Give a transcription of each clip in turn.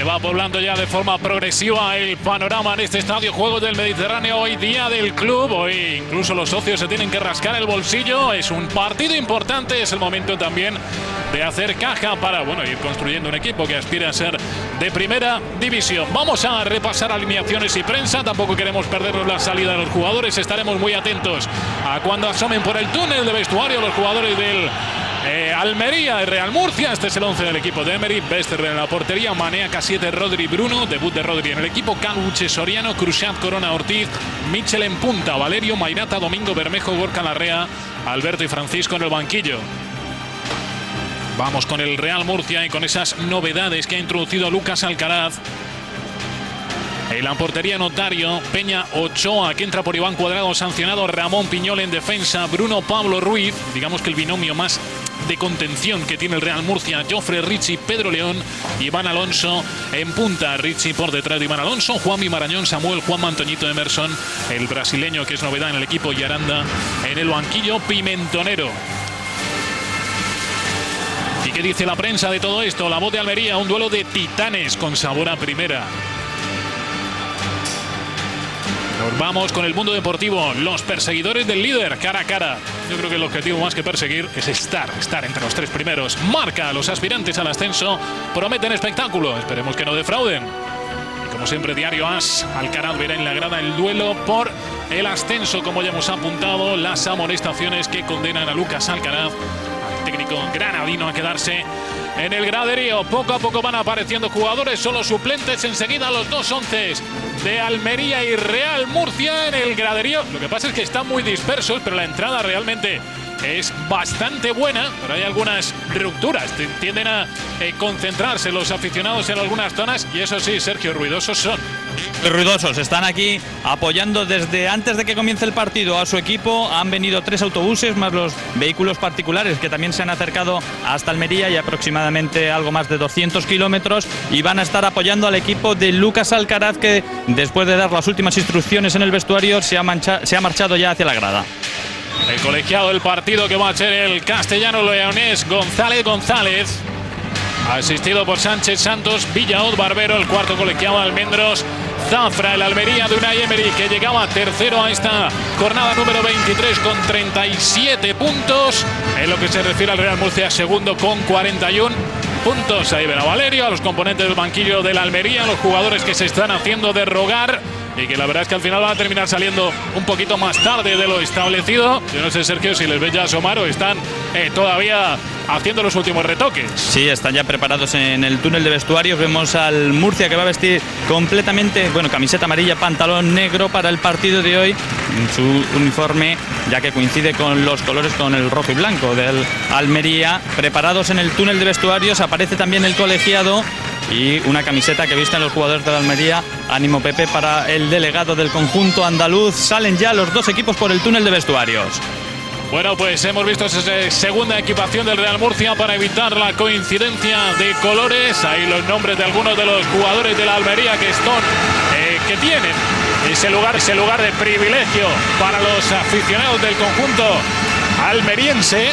Se va poblando ya de forma progresiva el panorama en este estadio Juegos del Mediterráneo. Hoy día del club, hoy incluso los socios se tienen que rascar el bolsillo. Es un partido importante, es el momento también de hacer caja para ir construyendo un equipo que aspire a ser de primera división. Vamos a repasar alineaciones y prensa. Tampoco queremos perdernos la salida de los jugadores. Estaremos muy atentos a cuando asomen por el túnel de vestuario los jugadores del Almería y Real Murcia. Este es el 11 del equipo de Emery. Bester en la portería, Manea, K7, Rodri, Bruno. Debut de Rodri en el equipo. Caluche, Soriano, Cruzat, Corona, Ortiz, Michel en punta, Valerio, Mairata, Domingo, Bermejo, Gorka Larrea, Alberto y Francisco en el banquillo. Vamos con el Real Murcia y con esas novedades que ha introducido Lucas Alcaraz. En la portería, Notario, Peña, Ochoa, que entra por Iván Cuadrado, sancionado, Ramón Piñol en defensa, Bruno, Pablo Ruiz, digamos que el binomio más de contención que tiene el Real Murcia, Jofre, Richie, Pedro León, Iván Alonso en punta, Richie por detrás de Iván Alonso, Juanmi Marañón, Samuel, Juan Antoñito Emerson, el brasileño que es novedad en el equipo, y Aranda en el banquillo, Pimentonero. ¿Y qué dice la prensa de todo esto? La voz de Almería, un duelo de titanes con sabor a primera. Nos vamos con el mundo deportivo, los perseguidores del líder, cara a cara. Yo creo que el objetivo más que perseguir es estar entre los tres primeros. Marca a los aspirantes al ascenso, prometen espectáculo, esperemos que no defrauden. Y como siempre, Diario As, Alcaraz verá en la grada el duelo por el ascenso, como ya hemos apuntado, las amonestaciones que condenan a Lucas Alcaraz, al técnico granadino, a quedarse en el graderío. Poco a poco van apareciendo jugadores, solo suplentes, enseguida los dos onces de Almería y Real Murcia en el graderío. Lo que pasa es que están muy dispersos, pero la entrada realmente es bastante buena, pero hay algunas rupturas. Tienden a concentrarse los aficionados en algunas zonas y eso sí, Sergio, ruidosos son. Ruidosos, están aquí apoyando desde antes de que comience el partido a su equipo. Han venido 3 autobuses más los vehículos particulares que también se han acercado hasta Almería, y aproximadamente algo más de 200 kilómetros, y van a estar apoyando al equipo de Lucas Alcaraz, que después de dar las últimas instrucciones en el vestuario se ha marchado ya hacia la grada. El colegiado del partido, que va a ser el castellano leonés González, asistido por Sánchez, Santos, Villaot, Barbero, el cuarto colegiado Almendros, Zafra, el Almería de Unai Emery, que llegaba tercero a esta jornada número 23 con 37 puntos. En lo que se refiere al Real Murcia, segundo con 41 puntos. Ahí ven a Valerio, a los componentes del banquillo del Almería, los jugadores que se están haciendo de rogar y que la verdad es que al final van a terminar saliendo un poquito más tarde de lo establecido. Yo no sé, Sergio, si les ves ya asomar o están todavía haciendo los últimos retoques. Sí, están ya preparados en el túnel de vestuarios. Vemos al Murcia, que va a vestir completamente, camiseta amarilla, pantalón negro para el partido de hoy, en su uniforme, ya que coincide con los colores, con el rojo y blanco del Almería. Preparados en el túnel de vestuarios, aparece también el colegiado y una camiseta que visten los jugadores de la Almería. Ánimo, Pepe, para el delegado del conjunto andaluz. Salen ya los dos equipos por el túnel de vestuarios. Bueno, pues hemos visto esa segunda equipación del Real Murcia para evitar la coincidencia de colores. Ahí los nombres de algunos de los jugadores de la Almería que tienen ese lugar de privilegio para los aficionados del conjunto almeriense.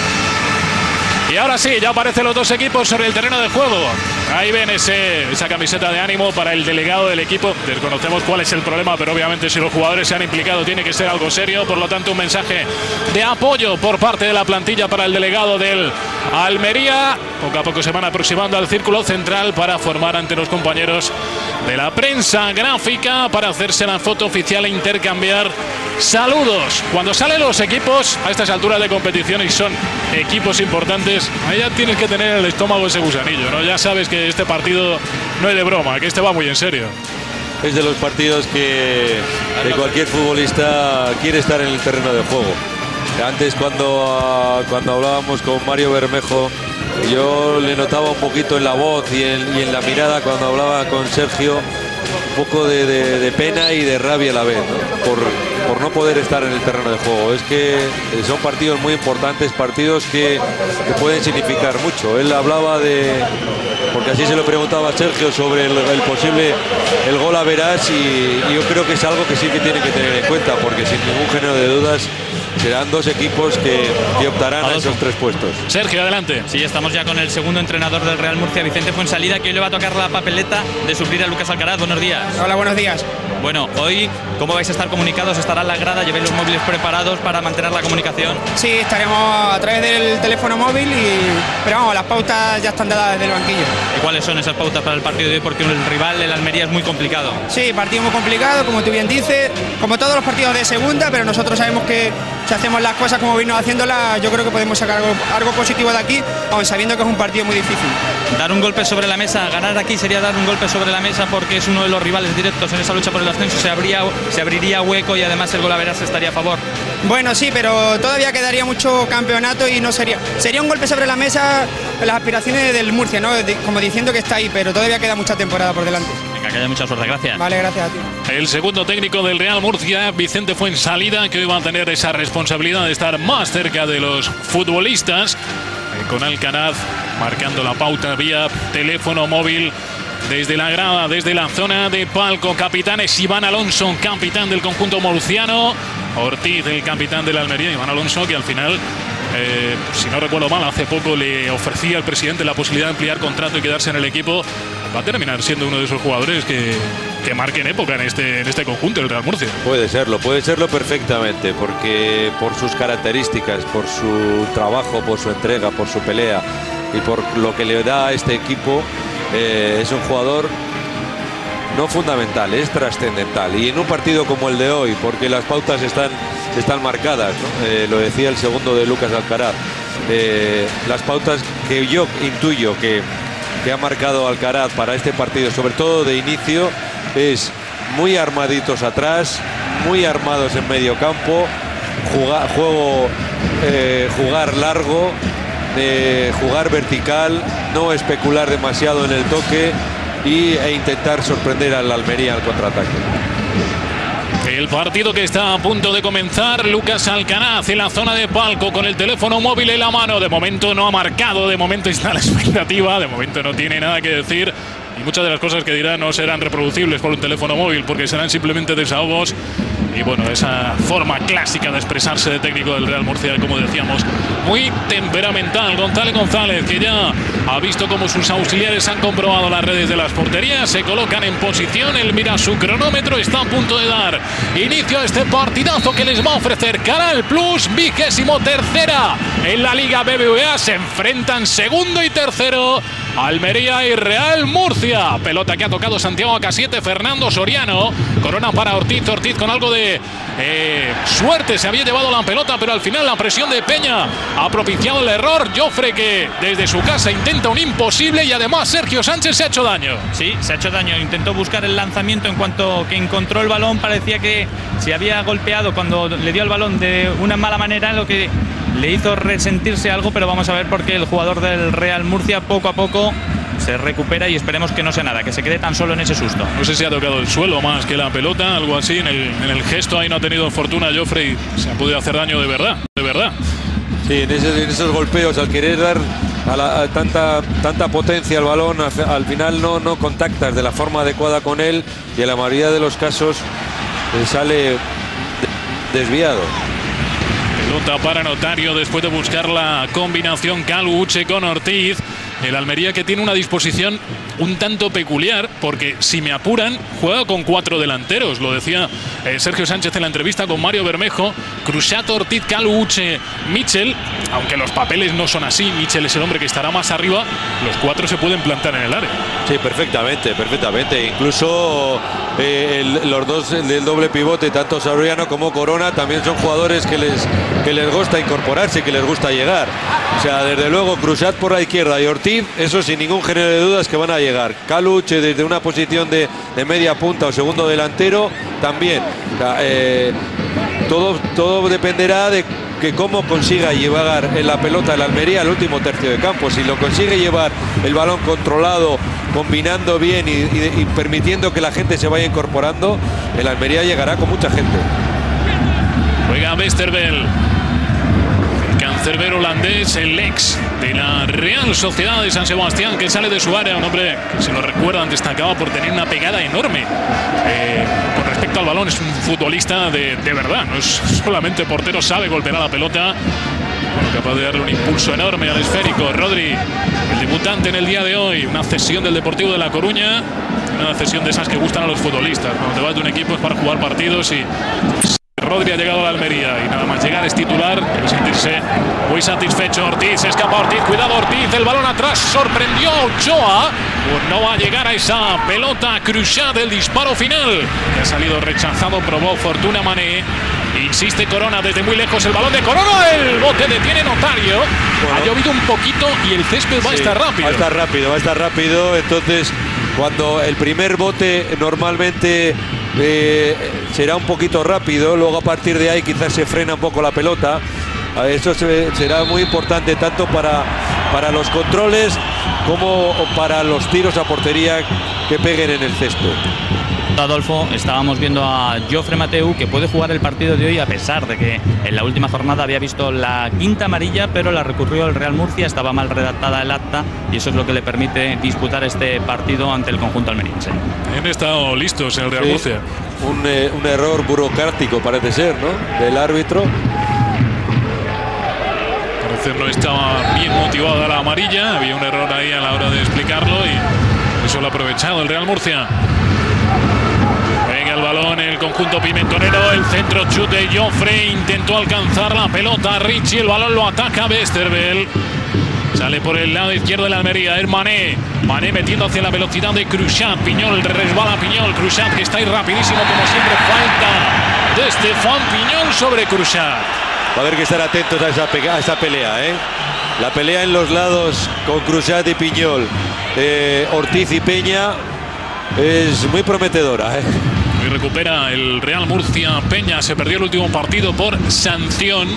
Y ahora sí, ya aparecen los dos equipos sobre el terreno de juego. Ahí ven esa camiseta de ánimo para el delegado del equipo. Desconocemos cuál es el problema, pero obviamente si los jugadores se han implicado tiene que ser algo serio. Por lo tanto, un mensaje de apoyo por parte de la plantilla para el delegado del Almería. Poco a poco se van aproximando al círculo central para formar ante los compañeros de la prensa gráfica, para hacerse la foto oficial e intercambiar saludos. Cuando salen los equipos a estas alturas de competición y son equipos importantes, ahí ya tienes que tener en el estómago ese gusanillo, ¿no? Ya sabes que este partido no es de broma, que este va muy en serio. Es de los partidos que cualquier futbolista quiere estar en el terreno de juego. Antes, cuando hablábamos con Mario Bermejo, yo le notaba un poquito en la voz y en la mirada cuando hablaba con Sergio, un poco de pena y de rabia a la vez, ¿no? Por no poder estar en el terreno de juego. Es que son partidos muy importantes, partidos que pueden significar mucho. Él hablaba porque así se lo preguntaba a Sergio sobre el posible gol a verás, y yo creo que es algo que sí que tiene que tener en cuenta, porque sin ningún género de dudas serán dos equipos que optarán a esos 3 puestos. Sergio, adelante. Sí, estamos ya con el segundo entrenador del Real Murcia, Vicente Fuensalida, que hoy le va a tocar la papeleta de suplir a Lucas Alcaraz. Buenos días. Hola, buenos días. Bueno, hoy, ¿cómo vais a estar comunicados? ¿Estará en la grada? ¿Lleváis los móviles preparados para mantener la comunicación? Sí, estaremos a través del teléfono móvil, pero vamos, las pautas ya están dadas desde el banquillo. ¿Y cuáles son esas pautas para el partido de hoy? Porque el rival, el Almería, es muy complicado. Sí, partido muy complicado, como tú bien dices, como todos los partidos de segunda, pero nosotros sabemos que si hacemos las cosas como vino haciéndolas, yo creo que podemos sacar algo positivo de aquí, aun sabiendo que es un partido muy difícil. Dar un golpe sobre la mesa, ganar aquí sería dar un golpe sobre la mesa, porque es uno de los rivales directos en esa lucha por el ascenso, se abriría hueco y además el Golaveras estaría a favor. Bueno, sí, pero todavía quedaría mucho campeonato y no sería un golpe sobre la mesa en las aspiraciones del Murcia, ¿no? Como diciendo que está ahí, pero todavía queda mucha temporada por delante. Venga, que haya mucha suerte, gracias. Vale, gracias a ti. El segundo técnico del Real Murcia, Vicente Fuensalida, que hoy va a tener esa responsabilidad de estar más cerca de los futbolistas, con Alcaraz marcando la pauta vía teléfono móvil desde la grada, desde la zona de palco. Capitanes Iván Alonso, capitán del conjunto murciano, Ortiz, el capitán de la Almería. Iván Alonso, que al final, si no recuerdo mal, hace poco le ofrecía al presidente la posibilidad de ampliar contrato y quedarse en el equipo. Va a terminar siendo uno de esos jugadores que marquen época en este conjunto, el Real Murcia. Puede serlo perfectamente, porque por sus características, por su trabajo, por su entrega, por su pelea y por lo que le da a este equipo, es un jugador no fundamental, es trascendental. Y en un partido como el de hoy, porque las pautas están marcadas, ¿no? Lo decía el segundo de Lucas Alcaraz, las pautas que yo intuyo que ha marcado Alcaraz para este partido, sobre todo de inicio, es muy armaditos atrás, muy armados en medio campo, jugar largo, jugar vertical, no especular demasiado en el toque e intentar sorprender al Almería al contraataque. El partido que está a punto de comenzar, Lucas Alcaraz en la zona de palco con el teléfono móvil en la mano. De momento no ha marcado, de momento está la expectativa, de momento no tiene nada que decir. Y muchas de las cosas que dirá no serán reproducibles por un teléfono móvil, porque serán simplemente desahogos. Y bueno, esa forma clásica de expresarse de técnico del Real Murcia, como decíamos, muy temperamental. González, que ya ha visto cómo sus auxiliares han comprobado las redes de las porterías, se colocan en posición, él mira su cronómetro, está a punto de dar inicio a este partidazo que les va a ofrecer Canal Plus, 23ª en la Liga BBVA. Se enfrentan segundo y tercero, Almería y Real Murcia. Pelota que ha tocado Santiago Acasiete, Fernando Soriano, corona para Ortiz con algo de suerte, se había llevado la pelota, pero al final la presión de Peña ha propiciado el error. Jofre, que desde su casa intenta un imposible, y además Sergio Sánchez se ha hecho daño. Sí, se ha hecho daño, intentó buscar el lanzamiento, en cuanto que encontró el balón parecía que se había golpeado cuando le dio el balón de una mala manera, lo que le hizo resentirse algo, pero vamos a ver, porque el jugador del Real Murcia poco a poco se recupera y esperemos que no sea nada, que se quede tan solo en ese susto. No sé si ha tocado el suelo más que la pelota, algo así, en el gesto ahí no ha tenido fortuna Jofre y se ha podido hacer daño de verdad. Sí, en esos golpeos, al querer dar tanta potencia al balón, al final no contactas de la forma adecuada con él, y en la mayoría de los casos sale desviado. Pelota para Notario después de buscar la combinación Calu Uche con Ortiz. El Almería, que tiene una disposición un tanto peculiar, porque si me apuran, juega con 4 delanteros. Lo decía Sergio Sánchez en la entrevista con Mario Bermejo. Cruxat, Ortiz, Calu Uche, Michel. Aunque los papeles no son así, Michel es el hombre que estará más arriba. Los 4 se pueden plantar en el área. Sí, perfectamente. Incluso los dos del doble pivote, tanto Soriano como Corona, también son jugadores que les gusta incorporarse, que les gusta llegar. O sea, desde luego Cruxat por la izquierda y Ortiz, eso sin ningún género de dudas que van a llegar. Calu Uche desde una posición de media punta o segundo delantero también. O sea, todo dependerá de que cómo consiga llevar la pelota de la Almería al último tercio de campo. Si lo consigue llevar el balón controlado, combinando bien y permitiendo que la gente se vaya incorporando, el Almería llegará con mucha gente. Juega Westerveld. Westerberg, holandés, el ex de la Real Sociedad de San Sebastián, que sale de su área, un hombre que, si lo recuerdan, destacaba por tener una pegada enorme con respecto al balón. Es un futbolista de verdad, no es solamente portero, sabe golpear a la pelota, capaz de darle un impulso enorme al esférico. Rodri, el debutante en el día de hoy, una cesión del Deportivo de La Coruña, una cesión de esas que gustan a los futbolistas. Cuando te vas de un equipo es para jugar partidos, y Rodri ha llegado a la Almería y nada más llegar es titular, debe sentirse muy satisfecho. Ortiz, se escapa Ortiz, cuidado Ortiz, el balón atrás, sorprendió a Ochoa, no va a llegar a esa pelota. Cruzat, el disparo final, que ha salido rechazado, probó fortuna Mané. Insiste Corona desde muy lejos, el balón de Corona, el bote detiene Notario. Bueno, ha llovido un poquito y el césped va a estar rápido. Va a estar rápido, entonces cuando el primer bote normalmente será un poquito rápido, luego a partir de ahí quizás se frena un poco la pelota. Eso será muy importante tanto para los controles como para los tiros a portería que peguen en el césped. Adolfo, estábamos viendo a Jofre Mateu, que puede jugar el partido de hoy a pesar de que en la última jornada había visto la quinta amarilla, pero la recurrió el Real Murcia, estaba mal redactada el acta y eso es lo que le permite disputar este partido ante el conjunto almeriense. Han estado listos el Real Murcia. Un error burocrático parece ser, ¿no?, del árbitro. Parece no estaba bien motivada la amarilla, había un error ahí a la hora de explicarlo y eso lo ha aprovechado el Real Murcia. Venga el balón, el conjunto pimentonero, el centro chute de Jofre, intentó alcanzar la pelota Richie, el balón lo ataca Westerberg. Sale por el lado izquierdo de la Almería, es Mané. Mané metiendo hacia la velocidad de Cruzat. Piñol, resbala Piñol. Cruzat, que está ahí rapidísimo como siempre. Falta de Estefan Piñol sobre Cruzat. Va a haber que estar atentos a esa pelea, ¿eh? La pelea en los lados con Cruzat y Piñol, Ortiz y Peña, es muy prometedora, ¿eh? Y recupera el Real Murcia. Peña se perdió el último partido por sanción.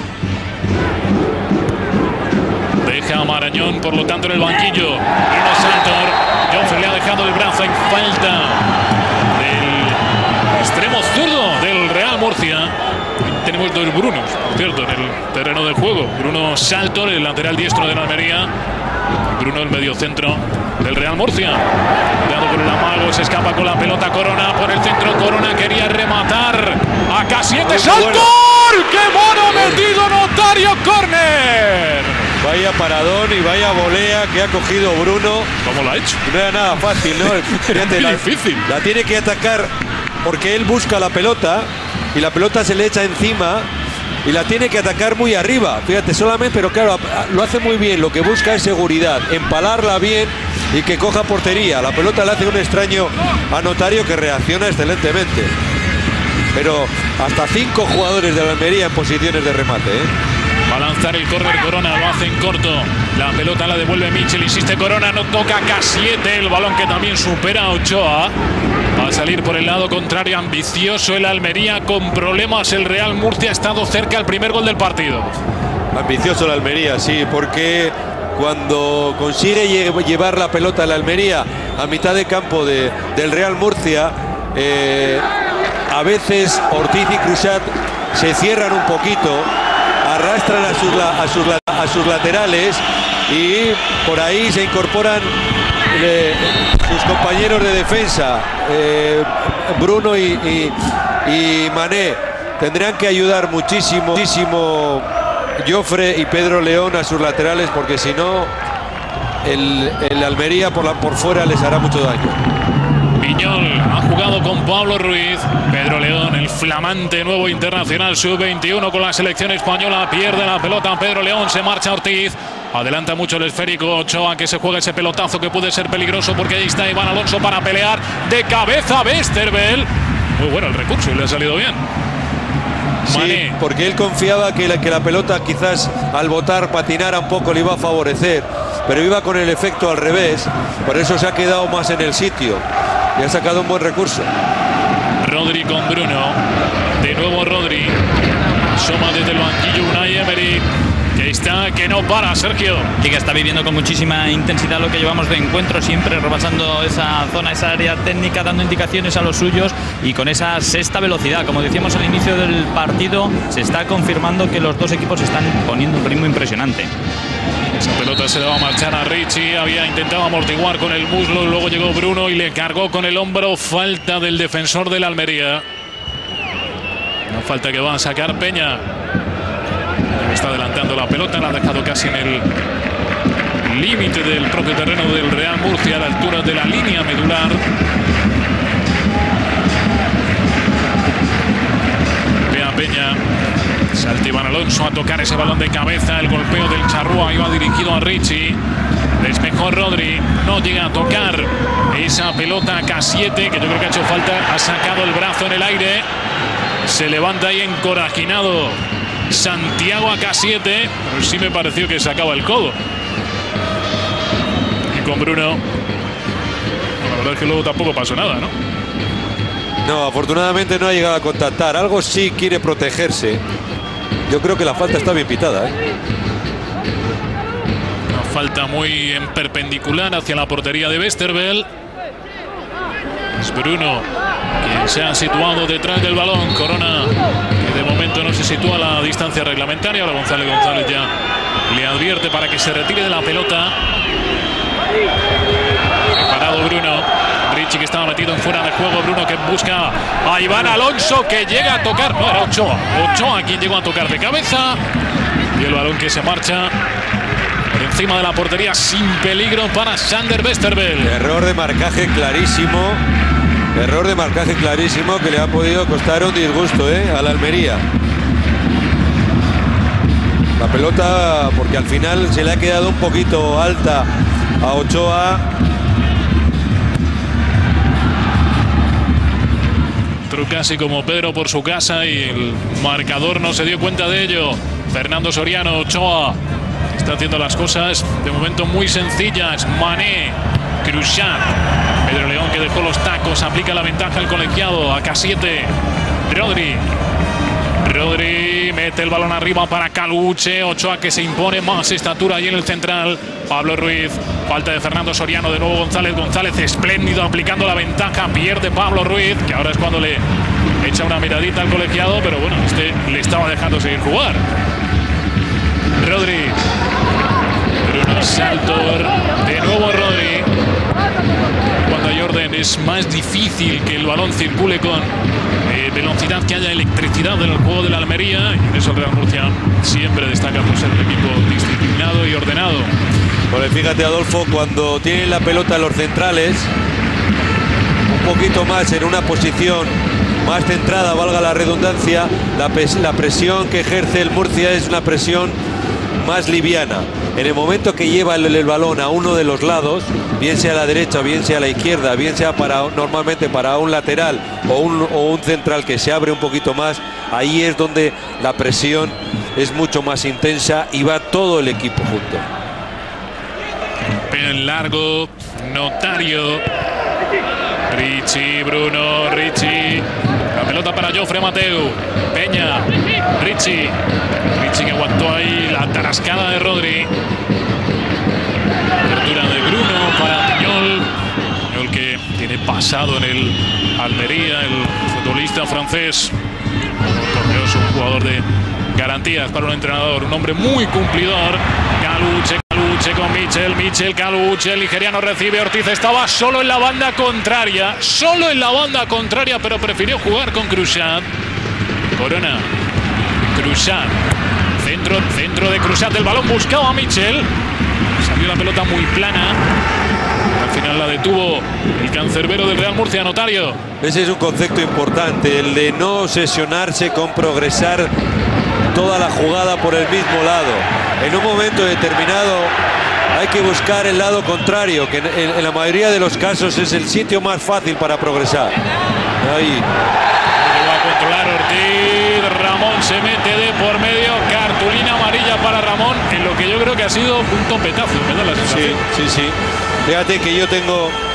Deja a Marañón, por lo tanto, en el banquillo. Bruno Saltor. Jofre le ha dejado el brazo en falta del extremo zurdo del Real Murcia. Tenemos dos Brunos, por cierto, en el terreno del juego. Bruno Saltor, el lateral diestro de la Almería. Bruno, el mediocentro del Real Murcia. Cuidado por el amago, se escapa con la pelota Corona. Por el centro Corona quería rematar. Acá 7, Saltor. ¡Qué mono metido Notario! ¡Córner! Vaya paradón y vaya volea que ha cogido Bruno. ¿Cómo lo ha hecho? No era nada fácil, ¿no? Fíjate, difícil. La tiene que atacar porque él busca la pelota y la pelota se le echa encima y la tiene que atacar muy arriba. Fíjate, solamente, pero claro, lo hace muy bien. Lo que busca es seguridad, empalarla bien y que coja portería. La pelota le hace un extraño a Notario, que reacciona excelentemente. Pero hasta 5 jugadores de la Almería en posiciones de remate, ¿eh? Va a lanzar el córner Corona, lo hace en corto. La pelota la devuelve Michel, insiste Corona, no toca K7, el balón que también supera a Ochoa. Va a salir por el lado contrario, ambicioso el Almería, con problemas el Real Murcia, ha estado cerca el primer gol del partido. Ambicioso el Almería, sí, porque cuando consigue llevar la pelota a la Almería a mitad de campo del Real Murcia, a veces Ortiz y Cruzat se cierran un poquito, arrastran a sus laterales y por ahí se incorporan sus compañeros de defensa, Bruno y Mané. Tendrán que ayudar muchísimo Jofre y Pedro León a sus laterales, porque si no el Almería por fuera les hará mucho daño. Piñol ha jugado con Pablo Ruiz. Pedro León, el flamante nuevo internacional sub-21 con la selección española, pierde la pelota Pedro León, se marcha Ortiz. Adelanta mucho el esférico Ochoa, que se juega ese pelotazo que puede ser peligroso, porque ahí está Iván Alonso para pelear. De cabeza Westerberg. Muy bueno el recurso y le ha salido bien. Sí, Mané. porque él confiaba que la pelota quizás al botar patinara un poco, le iba a favorecer, pero iba con el efecto al revés, por eso se ha quedado más en el sitio y ha sacado un buen recurso. Rodri con Bruno, de nuevo Rodri, asoma desde el banquillo Unai Emery. que está, que no para, Sergio. Y que está viviendo con muchísima intensidad lo que llevamos de encuentro, siempre rebasando esa zona, esa área técnica, dando indicaciones a los suyos y con esa sexta velocidad. Como decíamos al inicio del partido, se está confirmando que los dos equipos están poniendo un ritmo impresionante. Esa pelota se le va a marchar a Richie, había intentado amortiguar con el muslo, luego llegó Bruno y le cargó con el hombro. Falta del defensor del Almería. No falta que va a sacar Peña. Está adelantando la pelota, la ha dejado casi en el límite del propio terreno del Real Murcia, a la altura de la línea medular. Vea Peña. Salta Iván Alonso a tocar ese balón de cabeza. El golpeo del Charrúa iba dirigido a Richie. Despejó Rodri. No llega a tocar esa pelota a K7, que yo creo que ha hecho falta. Ha sacado el brazo en el aire. Se levanta ahí encorajinado Santiago a K7. Pero sí me pareció que sacaba el codo. Y con Bruno, la verdad es que luego tampoco pasó nada, ¿no? No, afortunadamente no ha llegado a contactar. Algo sí quiere protegerse. Yo creo que la falta está bien pitada, ¿eh? Una falta muy en perpendicular hacia la portería de Westerveld. Es Bruno quien se ha situado detrás del balón. Corona, que de momento no se sitúa a la distancia reglamentaria. Ahora González ya le advierte para que se retire de la pelota. Preparado Bruno. Richie, que estaba metido en fuera de juego. Bruno, que busca a Iván Alonso, que llega a tocar. No, era Ochoa. Ochoa quien llegó a tocar de cabeza. Y el balón que se marcha por encima de la portería sin peligro para Sander Westerveld. Error de marcaje clarísimo. Error de marcaje clarísimo que le ha podido costar un disgusto, a la Almería. La pelota, porque al final se le ha quedado un poquito alta a Ochoa. Casi como Pedro por su casa y el marcador no se dio cuenta de ello. Fernando Soriano, Ochoa está haciendo las cosas de momento muy sencillas. Mané, Cruzat, Pedro León, que dejó los tacos, aplica la ventaja al colegiado. A K7, Rodri mete el balón arriba para Caluche. Ochoa, que se impone, más estatura ahí en el central. Pablo Ruiz, falta de Fernando Soriano, de nuevo González espléndido aplicando la ventaja, pierde Pablo Ruiz, que ahora es cuando le echa una miradita al colegiado, pero bueno, este le estaba dejando seguir jugar. Rodri, Bruno Saltor, de nuevo Rodri. Cuando hay orden es más difícil que el balón circule con velocidad, que haya electricidad en el juego de la Almería, y en eso el Real Murcia siempre destaca por ser un equipo disciplinado y ordenado. Bueno, fíjate, Adolfo, cuando tienen la pelota los centrales, un poquito más en una posición más centrada, valga la redundancia, la presión que ejerce el Murcia es una presión más liviana. En el momento que lleva el balón a uno de los lados, bien sea a la derecha, bien sea a la izquierda, bien sea normalmente para un lateral o un central que se abre un poquito más, ahí es donde la presión es mucho más intensa y va todo el equipo junto. En largo, Notario, Richie, Bruno, Richie, la pelota para Jofre Mateu, Peña, Richie que aguantó ahí la tarascada de Rodri, apertura de Bruno para Piñol, que tiene pasado en el Almería, el futbolista francés, es un jugador de garantías para un entrenador, un hombre muy cumplidor. Caluche con Michel, Caluche, el nigeriano recibe, Ortiz estaba solo en la banda contraria, pero prefirió jugar con Cruzat. Corona, Cruzat, centro de Cruzat, el balón buscaba a Michel, salió la pelota muy plana, al final la detuvo el cancerbero del Real Murcia, Notario. Ese es un concepto importante, el de no obsesionarse con progresar toda la jugada por el mismo lado. En un momento determinado hay que buscar el lado contrario, que en la mayoría de los casos es el sitio más fácil para progresar. Ahí. Va a controlar Ortiz, Ramón se mete de por medio, cartulina amarilla para Ramón, en lo que yo creo que ha sido un topetazo, me da la sensación. Sí. Fíjate que yo tengo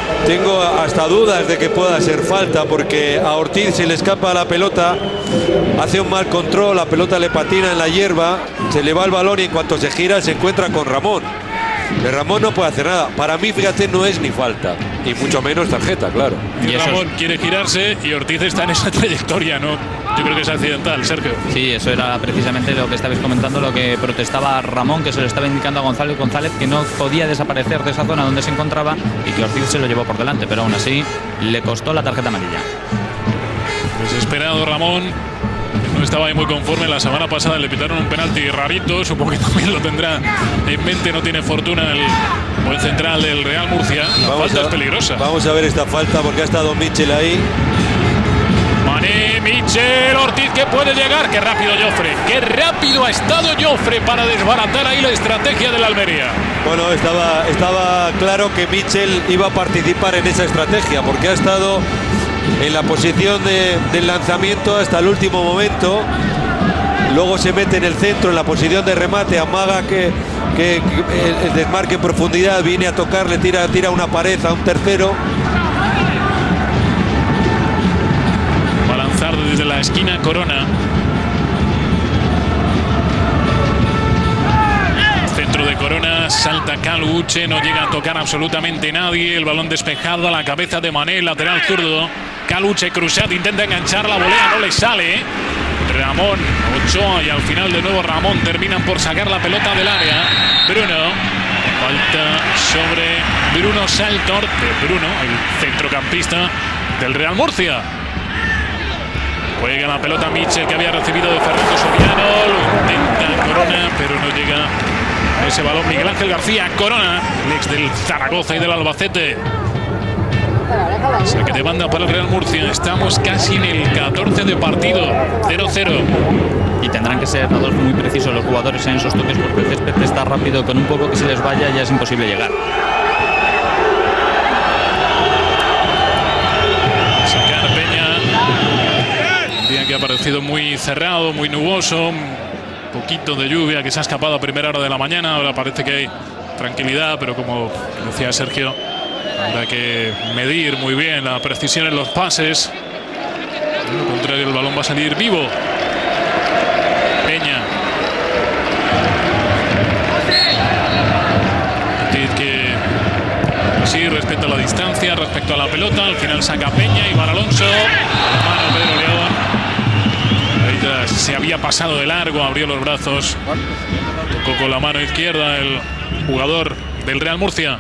tengo hasta dudas de que pueda ser falta, porque a Ortiz se le escapa la pelota, hace un mal control, la pelota le patina en la hierba, se le va el balón y en cuanto se gira se encuentra con Ramón. De Ramón no puede hacer nada. Para mí, fíjate, no es ni falta, y mucho menos tarjeta, claro. Y Ramón quiere girarse y Ortiz está en esa trayectoria, ¿no? Yo creo que es accidental, Sergio. Sí, eso era precisamente lo que estabais comentando, lo que protestaba Ramón, que se lo estaba indicando a González que no podía desaparecer de esa zona donde se encontraba y que Ortiz se lo llevó por delante, pero aún así le costó la tarjeta amarilla. Desesperado Ramón, no estaba ahí muy conforme. La semana pasada le pitaron un penalti rarito, supongo que también lo tendrá en mente. No tiene fortuna el buen central del Real Murcia. La falta es peligrosa. Vamos a ver esta falta, porque ha estado Michel ahí. Mané, Michel, Ortiz, que puede llegar. Qué rápido Jofre, qué rápido ha estado Jofre para desbaratar ahí la estrategia del Almería. Bueno, estaba claro que Michel iba a participar en esa estrategia, porque ha estado en la posición del lanzamiento hasta el último momento. Luego se mete en el centro, en la posición de remate, amaga que el desmarque en profundidad, viene a tocarle, tira una pared a un tercero. Va a lanzar desde la esquina Corona. Centro de Corona, salta Caluche, no llega a tocar absolutamente nadie. El balón despejado a la cabeza de Mané, lateral zurdo. Caluche, Cruzat, intenta enganchar la volea, no le sale. Ramón, Ochoa y al final de nuevo Ramón terminan por sacar la pelota del área. Bruno, falta sobre Bruno Saltor, de Bruno, el centrocampista del Real Murcia. Juega la pelota Michel, que había recibido de Fernando Soriano, lo intenta Corona, pero no llega ese balón. Miguel Ángel García, Corona, el ex del Zaragoza y del Albacete. Saque de banda para el Real Murcia. Estamos casi en el 14 de partido. 0-0. Y tendrán que ser todos muy precisos los jugadores en esos toques, porque el césped está rápido. Con un poco que se les vaya ya es imposible llegar. Sacar Peña. Un día que ha parecido muy cerrado, muy nuboso. Un poquito de lluvia que se ha escapado a primera hora de la mañana. Ahora parece que hay tranquilidad, pero como decía Sergio, habrá que medir muy bien la precisión en los pases. De lo contrario, el balón va a salir vivo. Peña. Ortiz, que sí, respecto a la distancia, respecto a la pelota. Al final saca Peña y Iván Alonso. A la mano Pedro León. Ahí se había pasado de largo, abrió los brazos. Tocó con la mano izquierda el jugador del Real Murcia.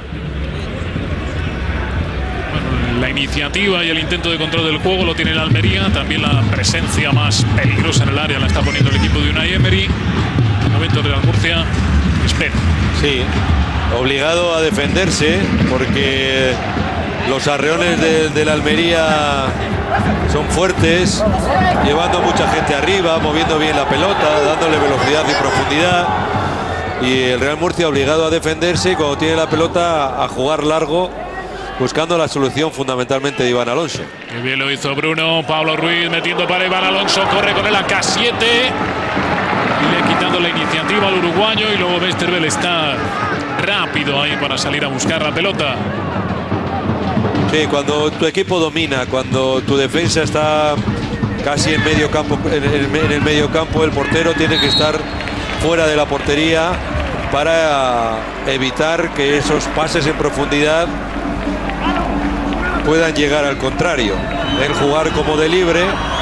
La iniciativa y el intento de control del juego lo tiene el Almería. También la presencia más peligrosa en el área la está poniendo el equipo de Unai Emery. De momento el Real Murcia espera. Sí, obligado a defenderse, porque los arreones del Almería son fuertes, llevando mucha gente arriba, moviendo bien la pelota, dándole velocidad y profundidad. Y el Real Murcia obligado a defenderse, y cuando tiene la pelota a jugar largo, buscando la solución fundamentalmente de Iván Alonso. Qué bien lo hizo Bruno. Pablo Ruiz metiendo para Iván Alonso. Corre con él a K7. Y le quitando la iniciativa al uruguayo. Y luego Westerveld está rápido ahí para salir a buscar la pelota. Sí, cuando tu equipo domina, cuando tu defensa está casi en medio campo, en el medio campo, el portero tiene que estar fuera de la portería para evitar que esos pases en profundidad puedan llegar al contrario. El jugar como de libre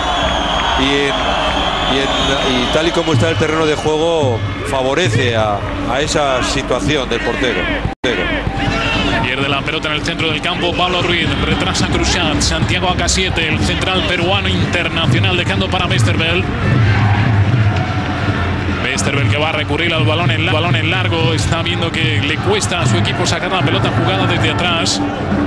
y tal y como está el terreno de juego favorece a esa situación del portero. Pierde la pelota en el centro del campo Pablo Ruiz, retrasa Cruzat, Santiago AK7, el central peruano internacional, dejando para Westerveld. Westerveld, que va a recurrir al balón en largo, está viendo que le cuesta a su equipo sacar la pelota jugada desde atrás.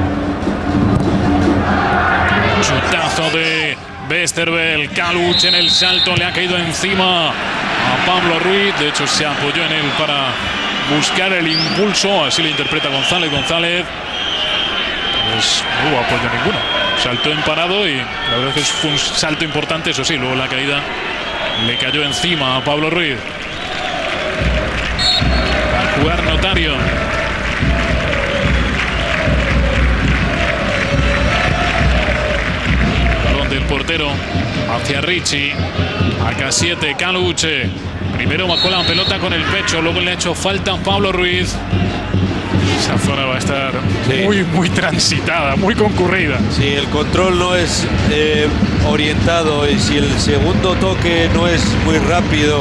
Chutazo de Westerveld. Caluche en el salto, le ha caído encima a Pablo Ruiz. De hecho, se apoyó en él para buscar el impulso. Así lo interpreta González. González, pues no hubo apoyo ninguno. Saltó en parado y la verdad es que fue un salto importante. Eso sí, luego la caída le cayó encima a Pablo Ruiz. A jugar Notario. del portero hacia Richie. Acá 7, Caluche. Primero bajó la pelota con el pecho, luego le ha hecho falta a Pablo Ruiz. Esa zona va a estar muy transitada, muy concurrida. Si el control no es orientado y si el segundo toque no es muy rápido,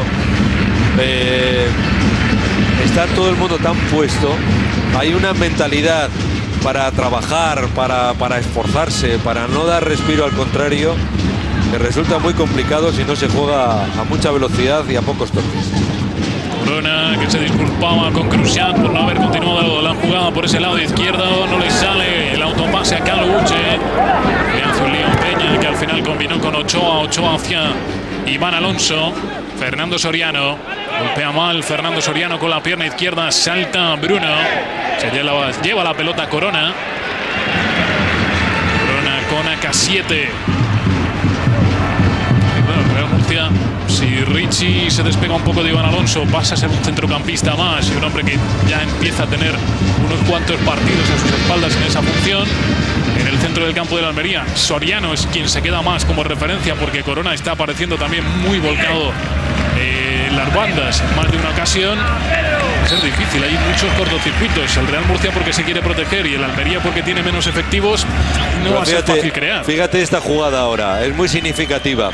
está todo el mundo tan puesto. Hay una mentalidad para trabajar, para esforzarse, para no dar respiro al contrario, que resulta muy complicado si no se juega a mucha velocidad y a pocos toques. Corona, que se disculpaba con Cruciat por no haber continuado la jugada por ese lado izquierdo. No le sale el autopase a Caluche. Le hace un lío Peña, que al final combinó con Ochoa. Ochoa hacia Iván Alonso. Fernando Soriano. Golpea mal Fernando Soriano con la pierna izquierda. Salta Bruno. Se lleva la pelota Corona. Corona con AK7. Real Murcia, si Richie se despega un poco de Iván Alonso, pasa a ser un centrocampista más y un hombre que ya empieza a tener unos cuantos partidos a sus espaldas en esa función. En el centro del campo de la Almería, Soriano es quien se queda más como referencia, porque Corona está apareciendo también muy volcado en las bandas en más de una ocasión. Va a ser difícil, hay muchos cortocircuitos. El Real Murcia porque se quiere proteger y el Almería porque tiene menos efectivos. No va a ser fácil crear. Fíjate esta jugada ahora, es muy significativa.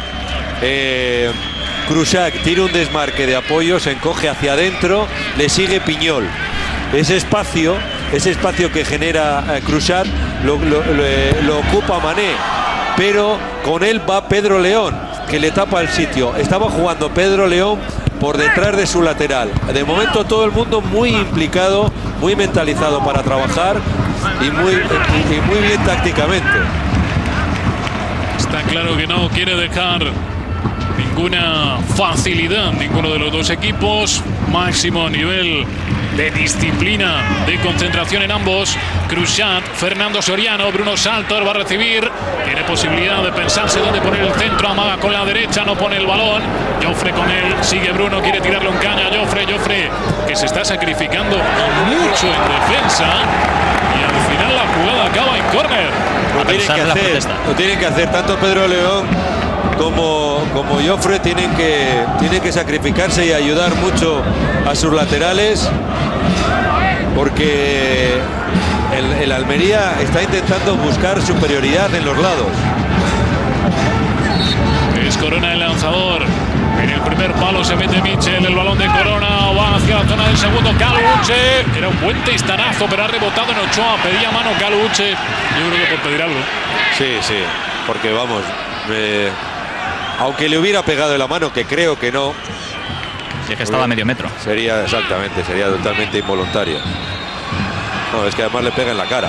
Cruciat tira un desmarque de apoyo, se encoge hacia adentro, le sigue Piñol. Ese espacio que genera Cruciat lo ocupa Mané, pero con él va Pedro León, que le tapa el sitio. Estaba jugando Pedro León por detrás de su lateral. De momento todo el mundo muy implicado, muy mentalizado para trabajar y muy bien tácticamente. Está claro que no quiere dejar ninguna facilidad ninguno de los dos equipos. Máximo nivel de disciplina, de concentración en ambos. Cruciat, Fernando Soriano, Bruno Saltor va a recibir. Tiene posibilidad de pensarse dónde poner el centro. Amaga con la derecha, no pone el balón. Joffre con él, sigue Bruno, quiere tirarlo en caña. Joffre que se está sacrificando mucho en defensa. Y al final la jugada acaba en córner. Lo tienen que hacer tanto Pedro León como Joffre, tienen que sacrificarse y ayudar mucho a sus laterales, porque el Almería está intentando buscar superioridad en los lados. Es Corona el lanzador. En el primer palo se mete Michel, el balón de Corona va hacia la zona del segundo. Caluche, era un buen testarazo, pero ha rebotado en Ochoa. Pedía mano Caluche, yo creo que por pedir algo. Sí, porque vamos, aunque le hubiera pegado en la mano, que creo que no. Si es que estaba a medio metro. Sería totalmente involuntario. No, es que además le pega en la cara.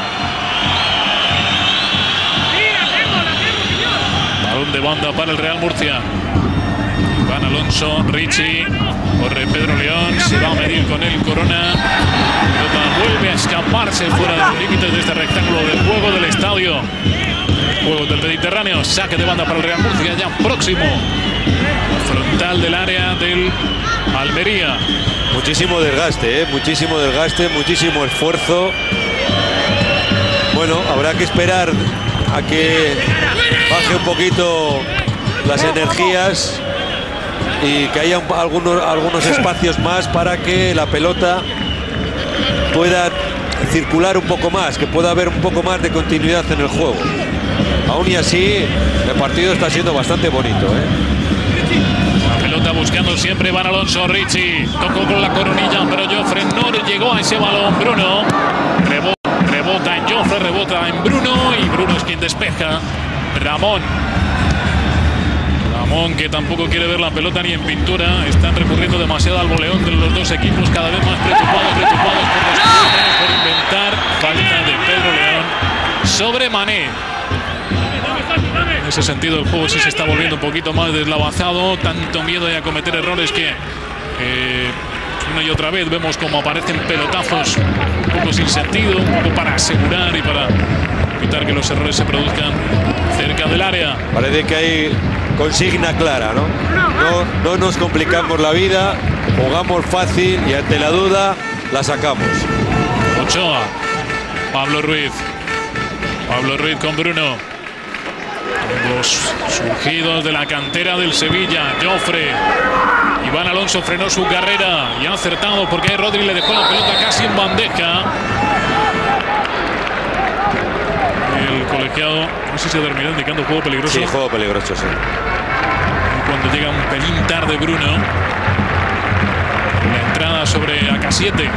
Balón de banda para el Real Murcia. Iván Alonso, Richie, corre Pedro León, se va a medir con él Corona. Vuelve a escaparse fuera de los límites de este rectángulo del juego del estadio. Juego del Mediterráneo, saque de banda para el Real Murcia, ya próximo. Frontal del área del Almería. Muchísimo desgaste, muchísimo esfuerzo. Bueno, habrá que esperar a que baje un poquito las energías y que haya algunos espacios más para que la pelota pueda circular un poco más, que pueda haber un poco más de continuidad en el juego. Aún y así, el partido está siendo bastante bonito, La pelota buscando siempre Iván Alonso. Richie tocó con la coronilla, pero Joffre no le llegó a ese balón. Bruno rebota en Joffre, rebota en Bruno y Bruno es quien despeja. Ramón, que tampoco quiere ver la pelota ni en pintura. Están recurriendo demasiado al voleón de los dos equipos, cada vez más preocupados por inventar. Falta de Pedro León sobre Mané. En ese sentido el juego sí se está volviendo un poquito más deslavazado. Tanto miedo a cometer errores que una y otra vez vemos como aparecen pelotazos un poco sin sentido, un poco para asegurar y para evitar que los errores se produzcan cerca del área. Parece que hay consigna clara, ¿no? No nos complicamos la vida, jugamos fácil y ante la duda la sacamos. Ochoa, Pablo Ruiz con Bruno. Los surgidos de la cantera del Sevilla. Jofre. Iván Alonso frenó su carrera y ha acertado porque Rodri le dejó la pelota casi en bandeja. El colegiado, no sé si terminó indicando juego peligroso. Sí, juego peligroso, sí. Cuando llega un pelín tarde Bruno. La entrada sobre Acasiete.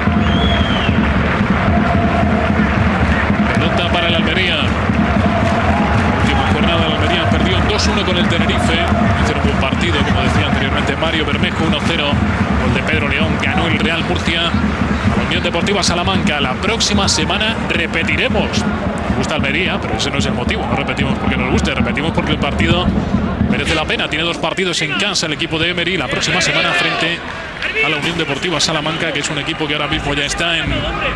Pelota para el Almería. Última jornada, el Almería perdió 2-1 con el Tenerife. Hicieron un buen partido, como decía anteriormente Mario Bermejo, 1-0. Gol de Pedro León, ganó el Real Murcia a la Unión Deportiva Salamanca. La próxima semana repetiremos. Nos gusta Almería, pero ese no es el motivo. No repetimos porque nos guste, repetimos porque el partido merece la pena. Tiene 2 partidos en casa el equipo de Emery la próxima semana frente a la Unión Deportiva Salamanca, que es un equipo que ahora mismo ya está en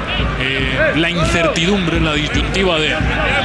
la incertidumbre, en la disyuntiva de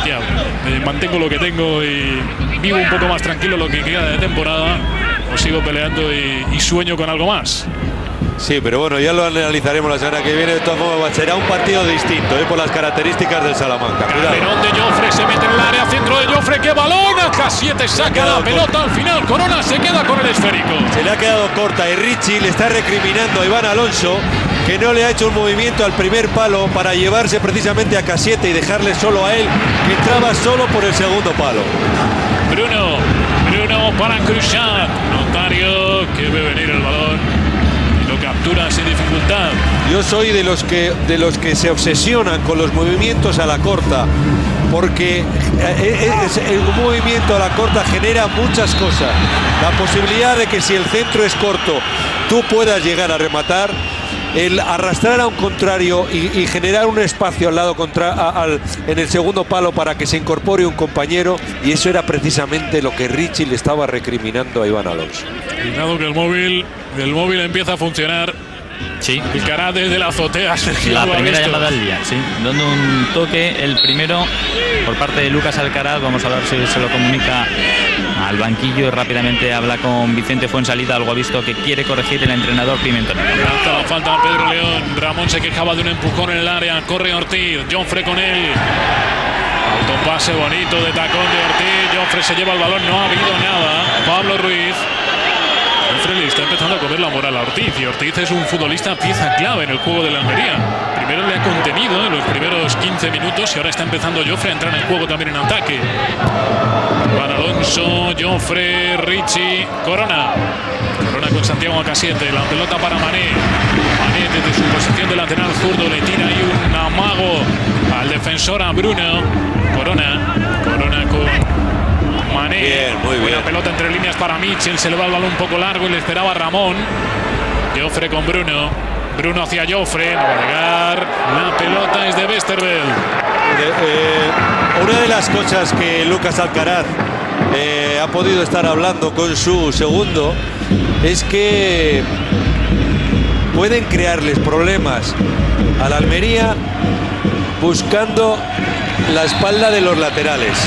mantengo lo que tengo y vivo un poco más tranquilo lo que queda de temporada, o sigo peleando y sueño con algo más. Sí, pero bueno, ya lo analizaremos la semana que viene. De todas formas, será un partido distinto, por las características del Salamanca. Camerón de Jofre, se mete en el área, centro de Jofre, ¡qué balón! Acasiete saca la pelota al final, Corona se queda con el esférico. Se le ha quedado corta y Richie le está recriminando a Iván Alonso que no le ha hecho un movimiento al primer palo para llevarse precisamente a Acasiete y dejarle solo a él, que entraba solo por el segundo palo. Bruno para Cruzat, Notario que ve venir el balón. Lo captura sin dificultad. Yo soy de los que se obsesionan con los movimientos a la corta, porque el movimiento a la corta genera muchas cosas. La posibilidad de que si el centro es corto tú puedas llegar a rematar, el arrastrar a un contrario y generar un espacio al lado en el segundo palo para que se incorpore un compañero, y eso era precisamente lo que Richie le estaba recriminando a Iván Alonso. Cuidado que el móvil empieza a funcionar. Sí. Picará desde la azotea. Sergio, la primera llamada al día, sí. Dando un toque, el primero por parte de Lucas Alcaraz. Vamos a ver si se lo comunica al banquillo y rápidamente habla con Vicente Fuensalida. Algo ha visto que quiere corregir el entrenador Pimentel. Lanza la falta a Pedro León. Ramón se quejaba de un empujón en el área. Corre Ortiz. Jofre con él. Autopase bonito de tacón de Ortiz. Jofre se lleva el balón. No ha habido nada. Pablo Ruiz. Jofre le está empezando a comer la moral a Ortiz, y Ortiz es un futbolista pieza clave en el juego de la Almería. Primero le ha contenido en los primeros 15 minutos y ahora está empezando Jofre a entrar en juego también en ataque. Juan Alonso, Jofre, Richie, Corona con Santiago Acasiete. La pelota para Mané. Mané desde su posición de lateral zurdo le tira ahí un amago al defensor, a Bruno. Corona con Mané. Bien, muy bien. Buena pelota entre líneas para Mitchell. Se le va el balón un poco largo y le esperaba Ramón. Jofre con Bruno. Bruno hacia Jofre. No va a llegar. La pelota es de Westerveld. Una de las cosas que Lucas Alcaraz ha podido estar hablando con su segundo es que pueden crearles problemas a la Almería buscando la espalda de los laterales.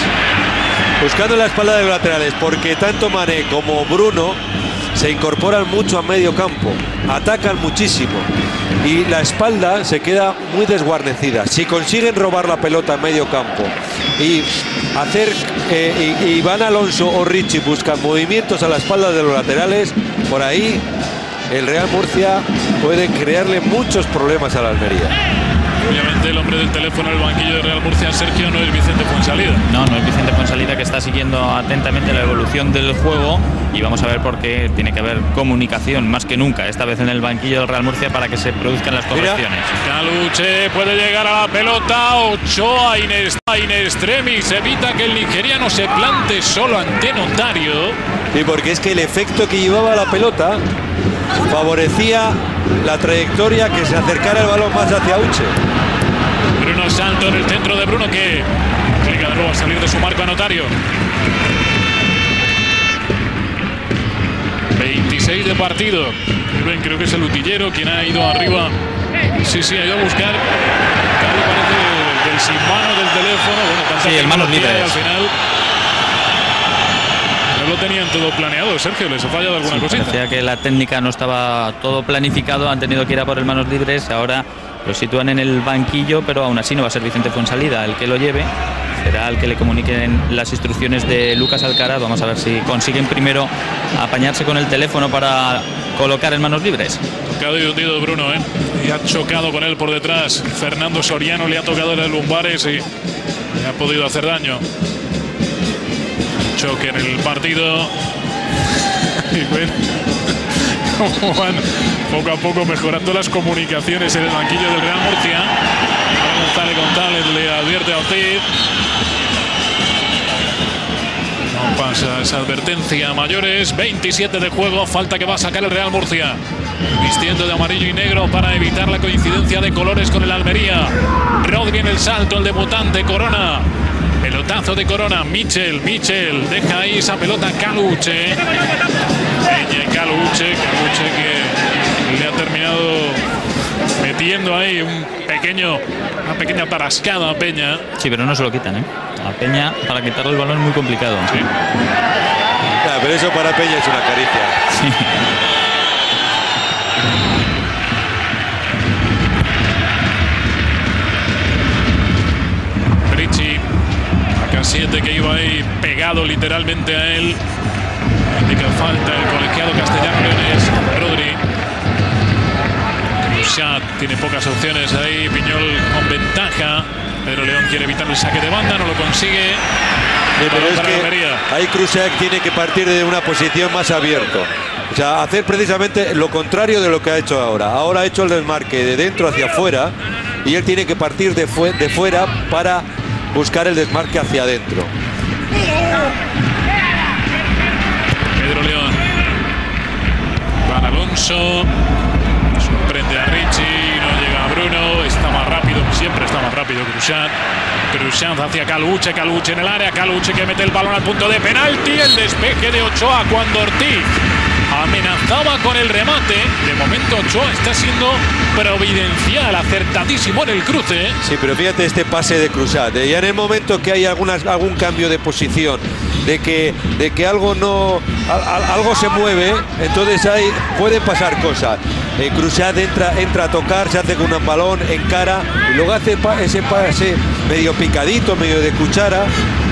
Porque tanto Mané como Bruno se incorporan mucho a medio campo, atacan muchísimo y la espalda se queda muy desguarnecida. Si consiguen robar la pelota a medio campo y hacer Iván Alonso o Richie buscan movimientos a la espalda de los laterales, por ahí el Real Murcia puede crearle muchos problemas a la Almería. Obviamente el hombre del teléfono del banquillo de Real Murcia, Sergio, no es Vicente Fuensalida. No es Vicente Fuensalida, que está siguiendo atentamente la evolución del juego, y vamos a ver por qué tiene que haber comunicación más que nunca, esta vez en el banquillo del Real Murcia, para que se produzcan las correcciones. Caluche puede llegar a la pelota. Ochoa in extremis evita que el nigeriano se plante solo ante Notario. Y porque es que el efecto que llevaba la pelota favorecía la trayectoria, que se acercara el balón más hacia Uche. Bruno Santo en el centro de Bruno, que obliga de nuevo a salir de su marco a Notario. 26 de partido. Creo que es el utillero quien ha ido arriba. Sí, ha ido a buscar. Carlos parece del sin mano del teléfono. Bueno, sí, el manos libres. Al final no lo tenían todo planeado, Sergio. ¿Les ha fallado alguna cosita? Parecía que la técnica no estaba todo planificado. Han tenido que ir a por el manos libres. Ahora lo sitúan en el banquillo, pero aún así no va a ser Vicente Fuensalida el que lo lleve. será el que le comuniquen las instrucciones de Lucas Alcaraz. Vamos a ver si consiguen primero apañarse con el teléfono para colocar en manos libres. Tocado y hundido Bruno, y ha chocado con él por detrás. Fernando Soriano le ha tocado en las lumbares y le ha podido hacer daño. Choque en el partido. Y bueno, cómo van poco a poco mejorando las comunicaciones en el banquillo del Real Murcia. Ahora González le advierte a Ortiz. No pasa esa advertencia a mayores. 27 de juego, falta que va a sacar el Real Murcia. Vistiendo de amarillo y negro para evitar la coincidencia de colores con el Almería. Rodri en el salto, el debutante Corona. Pelotazo de Corona, Michel deja ahí esa pelota Caluche. Peña y Caluche que le ha terminado metiendo ahí una pequeña tarascada a Peña. Sí, pero no se lo quitan, A Peña para quitarle el balón es muy complicado. Sí. Pero eso para Peña es una caricia. Sí. Ricci, a 7 que iba ahí pegado literalmente a él. Indica falta el colegiado castellano leonés Rodri. Cruzat tiene pocas opciones ahí. Piñol con ventaja. Pedro León quiere evitar el saque de banda, no lo consigue. Pero es que ahí Cruzat tiene que partir de una posición más abierto. O sea, hacer precisamente lo contrario de lo que ha hecho ahora. Ahora ha hecho el desmarque de dentro hacia afuera y él tiene que partir de fuera para buscar el desmarque hacia adentro. Pedro León. Juan Alonso. Sorprende a Ricci. No llega a Bruno. Está más rápido. Siempre está más rápido Cruzat. Cruzat hacia Caluche. Caluche en el área. Caluche que mete el balón al punto de penalti. El despeje de Ochoa cuando Ortiz amenazaba con el remate. De momento Ochoa está siendo providencial, acertadísimo en el cruce. Sí, pero fíjate este pase de Cruzat. Ya en el momento que hay algún cambio de posición, de que algo se mueve, entonces ahí pueden pasar cosas. Cruzat entra a tocar, se hace con un balón, encara y luego hace ese pase medio picadito, medio de cuchara.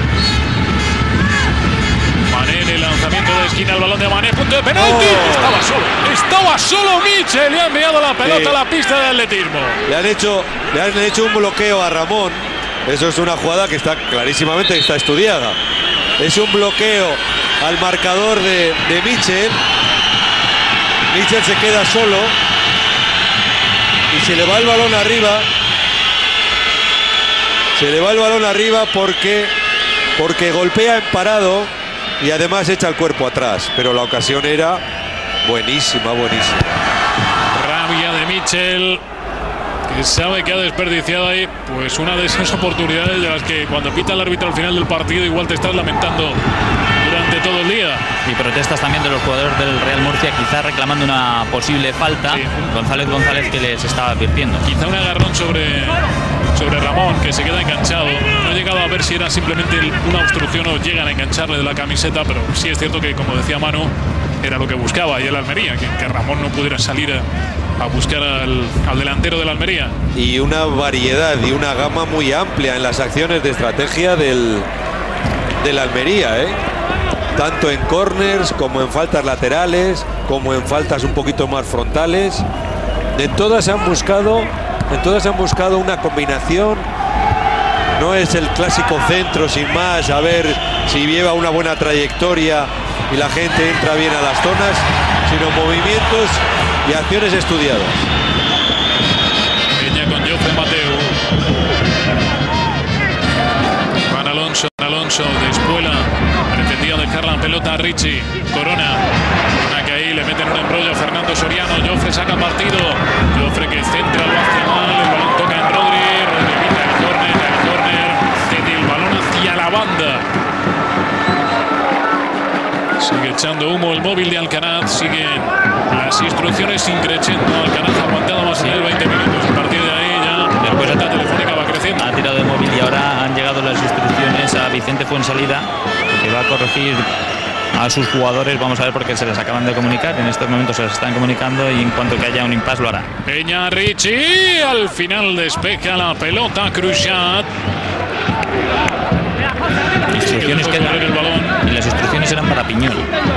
Mané en el lanzamiento de esquina, el balón de Mané, punto de penalti. Estaba solo Michel, le ha enviado la pelota a la pista de atletismo. Le han hecho un bloqueo a Ramón. Eso es una jugada que está clarísimamente estudiada. Es un bloqueo al marcador de Michel. Michel se queda solo y se le va el balón arriba. Se le va el balón arriba porque golpea en parado y además echa el cuerpo atrás. Pero la ocasión era buenísima. Rabia de Michel, que sabe que ha desperdiciado ahí pues una de esas oportunidades de las que cuando pita el árbitro al final del partido igual te estás lamentando durante todo el día. Y protestas también de los jugadores del Real Murcia, quizás reclamando una posible falta. Sí. González que les estaba advirtiendo. Quizá un agarrón sobre Ramón, que se queda enganchado. No he llegado a ver si era simplemente una obstrucción o llegan a engancharle de la camiseta, pero sí es cierto que, como decía Manu, era lo que buscaba y el Almería, que Ramón no pudiera salir a buscar al delantero del Almería. Y una variedad y una gama muy amplia en las acciones de estrategia del Almería, tanto en corners como en faltas laterales, como en faltas un poquito más frontales. En todas han buscado una combinación. No es el clásico centro sin más, a ver si lleva una buena trayectoria y la gente entra bien a las zonas, sino movimientos y acciones estudiadas. Peña con Jofre Mateu. Juan Alonso de Espuela. Pretendía dejar la pelota a Ricci. Corona que ahí le meten un embrollo a Fernando Soriano. Jofre saca partido. Jofre que centra, lo hace mal. El balón toca en Rodri. Rodri evita el córner. Cede el balón hacia la banda. Sigue echando humo el móvil de Alcaraz. Siguen las instrucciones increciendo. Alcaraz ha aguantado más de 20 minutos. A partir de ahí ya después la telefónica va creciendo. Ha tirado el móvil y ahora han llegado las instrucciones a Vicente Fuensalida, que va a corregir a sus jugadores. Vamos a ver, porque se les acaban de comunicar. En estos momentos se les están comunicando y en cuanto que haya un impasse lo hará. Peña, Ricci. Al final despeja la pelota Cruzat. instrucciones que correr el balón. y las instrucciones eran para Piñol.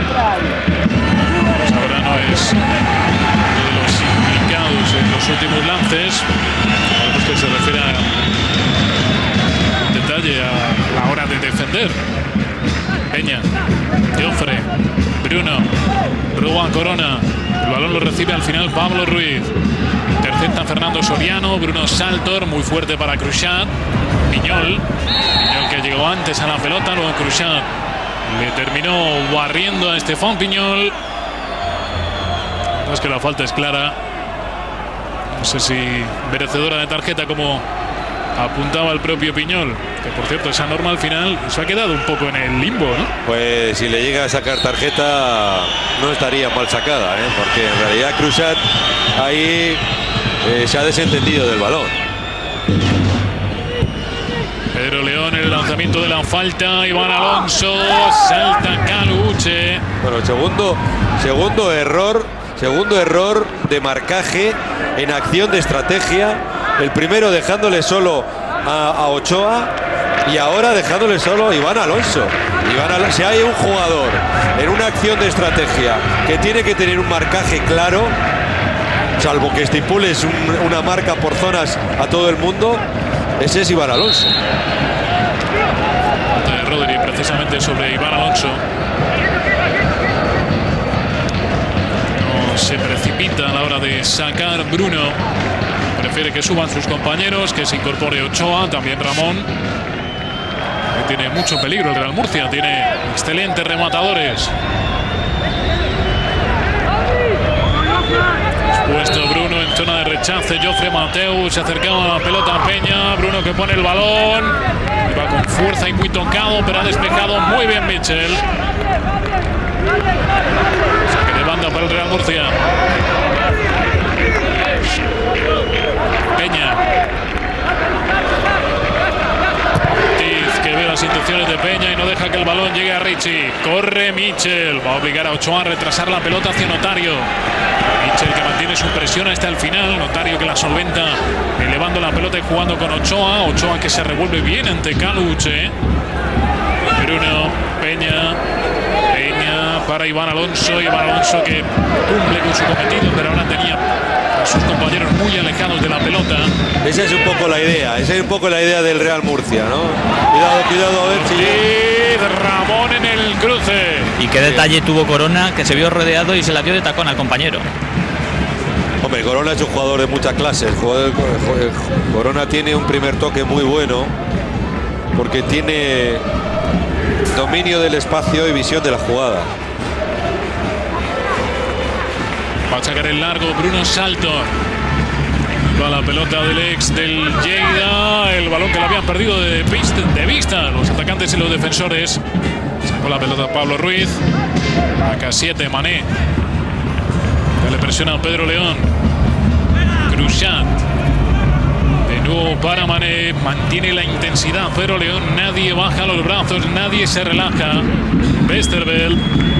Pues ahora no es uno de los implicados en los últimos lances. Sabemos que se refiere a detalle a la hora de defender. Peña, Jofre, Bruno, roba Corona. El balón lo recibe al final Pablo Ruiz. Intercepta Fernando Soriano. Bruno Saltor, muy fuerte para Cruchat. Piñol que llegó antes a la pelota, luego Cruchat le terminó barriendo a Estefan Piñol. No es que la falta es clara. No sé si merecedora de tarjeta como apuntaba el propio Piñol, que por cierto esa norma al final se ha quedado un poco en el limbo, ¿no? Pues si le llega a sacar tarjeta no estaría mal sacada, porque en realidad Cruchat ahí se ha desentendido del balón. Pedro León en el lanzamiento de la falta, Iván Alonso, salta Caluche. Bueno, segundo error de marcaje en acción de estrategia. El primero dejándole solo a Ochoa y ahora dejándole solo a Iván Alonso. Si hay un jugador en una acción de estrategia que tiene que tener un marcaje claro, salvo que estipules una marca por zonas a todo el mundo, ese es Iván Alonso. Falta de Rodri precisamente sobre Iván Alonso. No se precipita a la hora de sacar Bruno. Prefiere que suban sus compañeros, que se incorpore Ochoa, también Ramón. Tiene mucho peligro el Real Murcia, tiene excelentes rematadores. Puesto Bruno en zona de rechace, Jofre Mateu se acercaba a la pelota a Peña. Bruno que pone el balón, va con fuerza y muy tocado, pero ha despejado muy bien Mitchell. Saque de banda para el Real Murcia. Peña. Ortiz que ve las intenciones de Peña y no deja que el balón llegue a Richie. Corre Mitchell, va a obligar a Ochoa a retrasar la pelota hacia Notario. Mitchell que mantiene su presión hasta el final. Notario que la solventa elevando la pelota y jugando con Ochoa. Ochoa que se revuelve bien ante Caluche. Bruno, Peña para Iván Alonso. Iván Alonso que cumple con su cometido, pero ahora tenía a sus compañeros muy alejados de la pelota. Esa es un poco la idea, del Real Murcia, ¿no? Cuidado a ver si... Y Ramón en el cruce. Y qué detalle tuvo Corona, que se vio rodeado y se la dio de tacón al compañero. Hombre, Corona es un jugador de mucha clase. Corona tiene un primer toque muy bueno porque tiene dominio del espacio y visión de la jugada. Va a sacar el largo Bruno Saltor. Va la pelota del ex del Lleida. El balón que lo habían perdido de vista los atacantes y los defensores. Sacó la pelota Pablo Ruiz. Acá 7 Mané. Ya le presiona a Pedro León. Cruchat. De nuevo para Mané. Mantiene la intensidad Pedro León. Nadie baja los brazos. Nadie se relaja. Westerveld.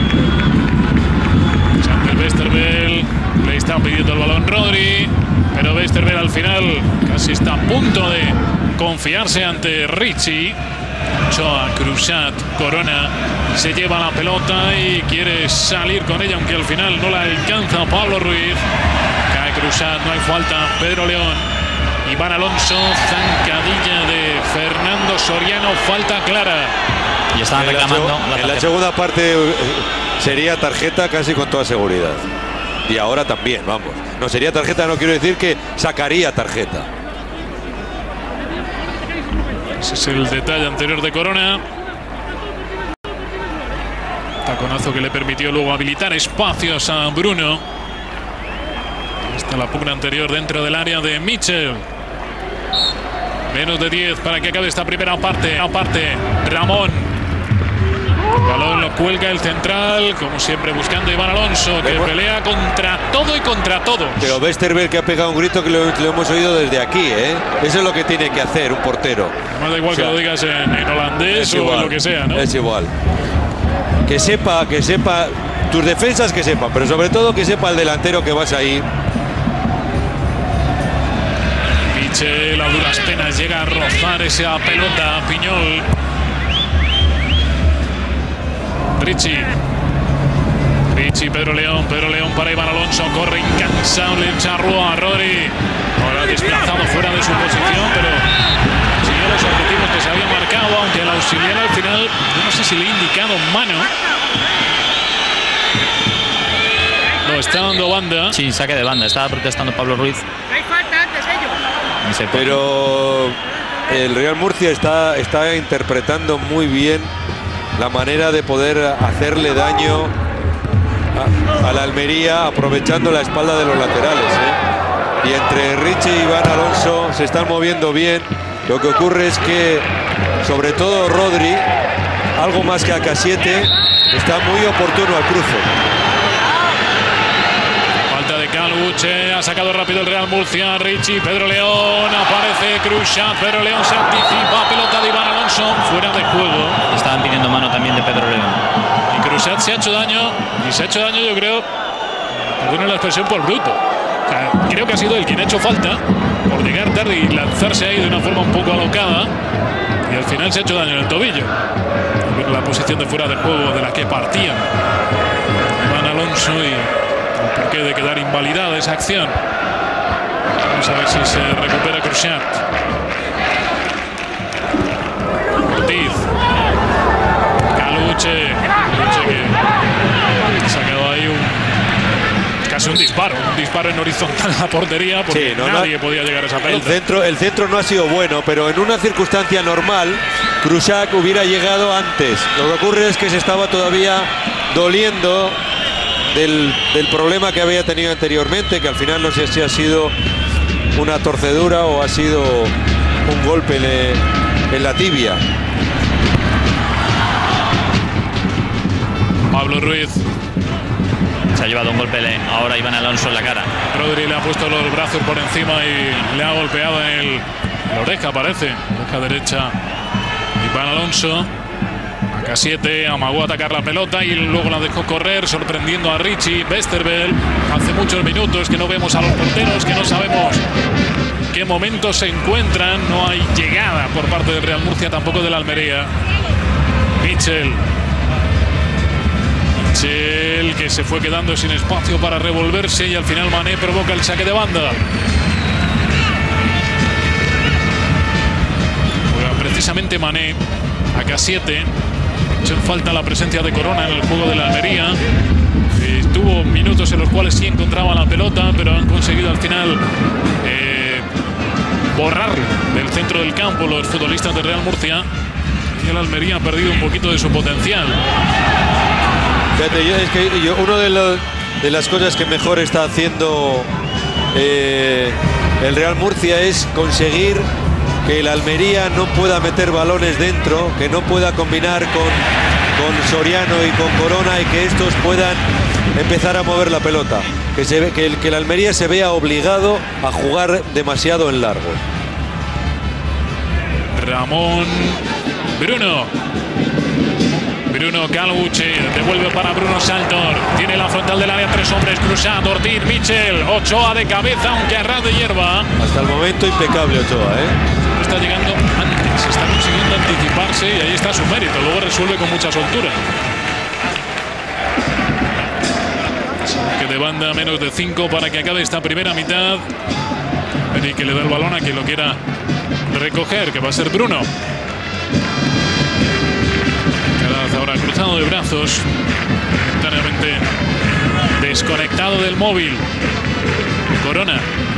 Westerveld le está pidiendo el balón Rodri, pero Westerveld al final casi está a punto de confiarse ante Richie. Ochoa, Cruchat, Corona se lleva la pelota y quiere salir con ella, aunque al final no la alcanza Pablo Ruiz. Cae Cruchat, no hay falta. Pedro León, Iván Alonso, zancadilla de Fernando Soriano, falta clara. Y estaban reclamando en la segunda parte sería tarjeta casi con toda seguridad. Y ahora también, vamos. No sería tarjeta, no quiero decir que sacaría tarjeta. Ese es el detalle anterior de Corona. Taconazo que le permitió luego habilitar espacios a Bruno. Está la pugna anterior dentro del área de Mitchell. Menos de 10 para que acabe esta primera parte. Ramón. El balón lo cuelga el central, como siempre buscando Iván Alonso, que pelea contra todo y contra todos. Pero Westerveld que ha pegado un grito que lo hemos oído desde aquí, ¿eh? Eso es lo que tiene que hacer un portero. No da igual, o sea, que lo digas en holandés o en lo que sea, ¿no? Es igual. Que sepa, tus defensas que sepan, pero sobre todo que sepa el delantero que vas ahí. Michel a duras penas llega a rozar esa pelota, Piñol. Richie, Pedro León para Iván Alonso, corre incansable el Charrúa, Rodri, ahora desplazado fuera de su posición, pero siguió los objetivos que se había marcado, aunque el auxiliar al final, yo no sé si le he indicado mano. No, está dando banda. Sí, saque de banda, estaba protestando Pablo Ruiz. Hay falta antes ellos. Pero el Real Murcia está interpretando muy bien la manera de poder hacerle daño a la Almería, aprovechando la espalda de los laterales, ¿eh? Y entre Richie y Iván Alonso se están moviendo bien. Lo que ocurre es que, sobre todo Rodri, algo más que AK7, está muy oportuno al cruce. Falta de Calbuche, ha sacado rápido el Real Murcia, Richie, Pedro León, aparece Krushat, Pedro León se anticipa, pelota de Iván Alonso, fuera de juego. Estaban pidiendo mano también de Pedro León. Y Krushat se ha hecho daño, yo creo, perdone la expresión, por bruto. O sea, creo que ha sido el quien ha hecho falta por llegar tarde y lanzarse ahí de una forma un poco alocada, y al final se ha hecho daño en el tobillo. La posición de fuera de juego de la que partían Iván Alonso y el porqué de quedar invalidada esa acción. Vamos a ver si se recupera Krushat. Ortiz, Calbuche que ha sacado ahí casi un disparo en horizontal a la portería, porque sí, nadie podía llegar a esa pelota. El centro no ha sido bueno, pero en una circunstancia normal Krushat hubiera llegado antes. Lo que ocurre es que se estaba todavía doliendo del problema que había tenido anteriormente, que al final no sé si ha sido una torcedura o ha sido un golpe en la tibia. Pablo Ruiz se ha llevado un golpe ahora Iván Alonso en la cara. Rodri le ha puesto los brazos por encima y le ha golpeado en la oreja, parece, oreja derecha. Iván Alonso, AK7, amagó a atacar la pelota y luego la dejó correr, sorprendiendo a Richie. Westerveld, hace muchos minutos que no vemos a los porteros, que no sabemos en qué momento se encuentran. No hay llegada por parte del Real Murcia, tampoco de la Almería. Mitchell, que se fue quedando sin espacio para revolverse, y al final Mané provoca el saque de banda. Juega precisamente Mané, AK7. Hecho en falta la presencia de Corona en el juego de la Almería. Tuvo minutos en los cuales sí encontraba la pelota, pero han conseguido al final borrarlo del centro del campo los futbolistas de Real Murcia, y el Almería ha perdido un poquito de su potencial. Fíjate, una de las cosas que mejor está haciendo el Real Murcia es conseguir que el Almería no pueda meter balones dentro, que no pueda combinar con Soriano y con Corona, y que estos puedan empezar a mover la pelota. Que el Almería se vea obligado a jugar demasiado en largo. Ramón, Bruno Calbuche, devuelve para Bruno Saltor, tiene la frontal del área, 3 hombres, Krushat, Ortiz, Mitchell, Ochoa de cabeza, aunque a ras de hierba. Hasta el momento impecable Ochoa, Está llegando antes, está consiguiendo anticiparse, y ahí está su mérito, luego resuelve con mucha soltura. Que de banda menos de 5 para que acabe esta primera mitad. Y que le da el balón a quien lo quiera recoger, que va a ser Bruno. Ahora cruzado de brazos, momentáneamente desconectado del móvil. Corona,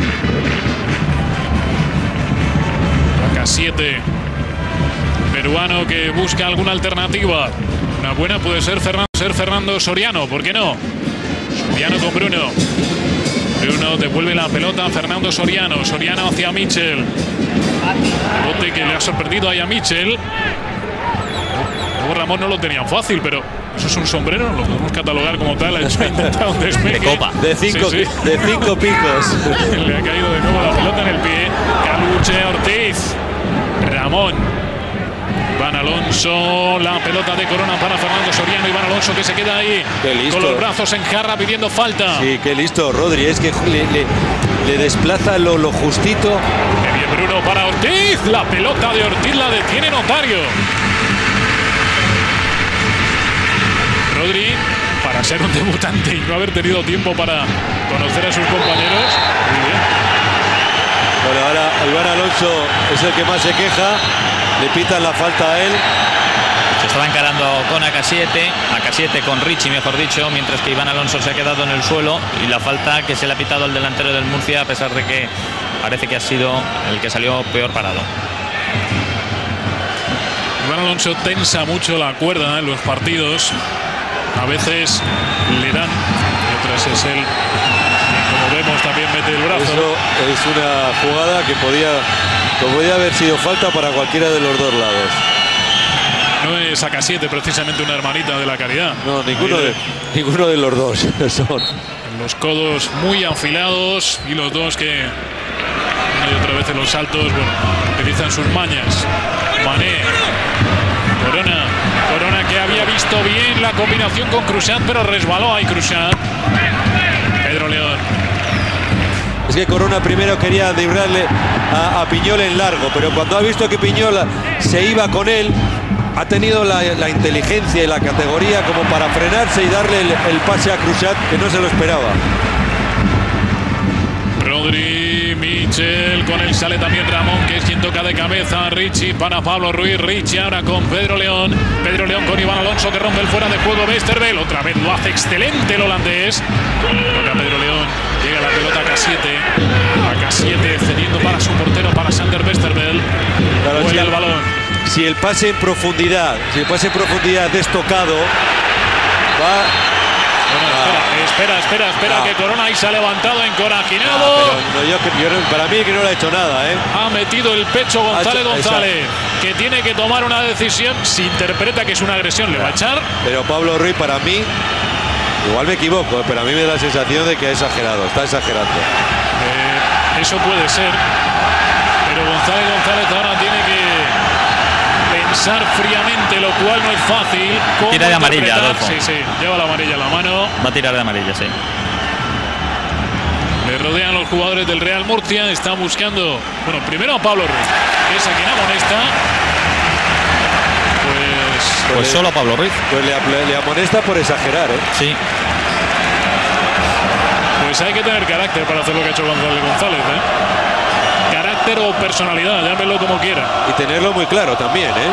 AK7, peruano, que busca alguna alternativa. Una buena puede ser Fernando Soriano, ¿por qué no? Soriano con Bruno. Bruno devuelve la pelota a Fernando Soriano. Soriano hacia Mitchell. Bote que le ha sorprendido ahí a Mitchell. Luego Ramón no lo tenía fácil, pero eso es un sombrero, lo podemos catalogar como tal. Ha intentado un despegue de copa. De cinco picos. Le ha caído de nuevo la pelota en el pie. Calbuche, Ortiz, Ramón, Iván Alonso, la pelota de Corona para Fernando Soriano. Iván Alonso, que se queda ahí con los brazos en jarra pidiendo falta. Sí, qué listo Rodri, es que le desplaza lo justito. Qué bien Bruno para Ortiz, la pelota de Ortiz la detiene Notario. Rodri, para ser un debutante y no haber tenido tiempo para conocer a sus compañeros, muy bien. Bueno, ahora Iván Alonso es el que más se queja, le pitan la falta a él. Se estaba encarando con Acasiete con Richie, mejor dicho, mientras que Iván Alonso se ha quedado en el suelo, y la falta que se le ha pitado al delantero del Murcia, a pesar de que parece que ha sido el que salió peor parado. Iván Alonso tensa mucho la cuerda en los partidos, a veces le dan, y otras es él, como vemos, también mete el brazo. Eso es una jugada que podía haber sido falta para cualquiera de los dos lados. No es Acasiete precisamente una hermanita de la Caridad. No, ninguno de los dos son. Los codos muy afilados y los dos que una y otra vez en los saltos, bueno, utilizan sus mañas. Mané, Corona que había visto bien la combinación con Cruzat, pero resbaló ahí Cruzat. Pedro León. Es que Corona primero quería librarle a Piñol en largo, pero cuando ha visto que Piñol se iba con él, ha tenido la inteligencia y la categoría como para frenarse y darle el pase a Cruzat, que no se lo esperaba. Rodri, Michel, con él sale también Ramón, que es quien toca de cabeza. Richie para Pablo Ruiz, Richie ahora con Pedro León con Iván Alonso, que rompe el fuera de juego. Westerveld otra vez lo hace excelente el holandés. Toca Pedro León, llega la pelota a Acasiete cediendo para su portero, para Sander Westerveld. Vuela el balón. Si el pase en profundidad, destocado, va. Bueno, espera, que Corona ahí se ha levantado encorajinado. Para mí que no le ha hecho nada, ¿eh? Ha metido el pecho González, que tiene que tomar una decisión. Si interpreta que es una agresión, le va a echar. Pero Pablo Ruiz, para mí, igual me equivoco, pero a mí me da la sensación de que ha exagerado, está exagerando. Eso puede ser, pero González ahora tiene que pensar fríamente, lo cual no es fácil. Tira de amarilla, Adolfo. Sí, lleva la amarilla en la mano. Va a tirar de amarilla, sí. Le rodean los jugadores del Real Murcia. Está buscando, bueno, primero a Pablo Ruiz, que es a quien amonesta. Pues solo a Pablo Ruiz. Pues le amonesta por exagerar, ¿eh? Sí. Pues hay que tener carácter para hacer lo que ha hecho González, ¿eh? Carácter o personalidad, llámelo como quiera. Y tenerlo muy claro también, ¿eh?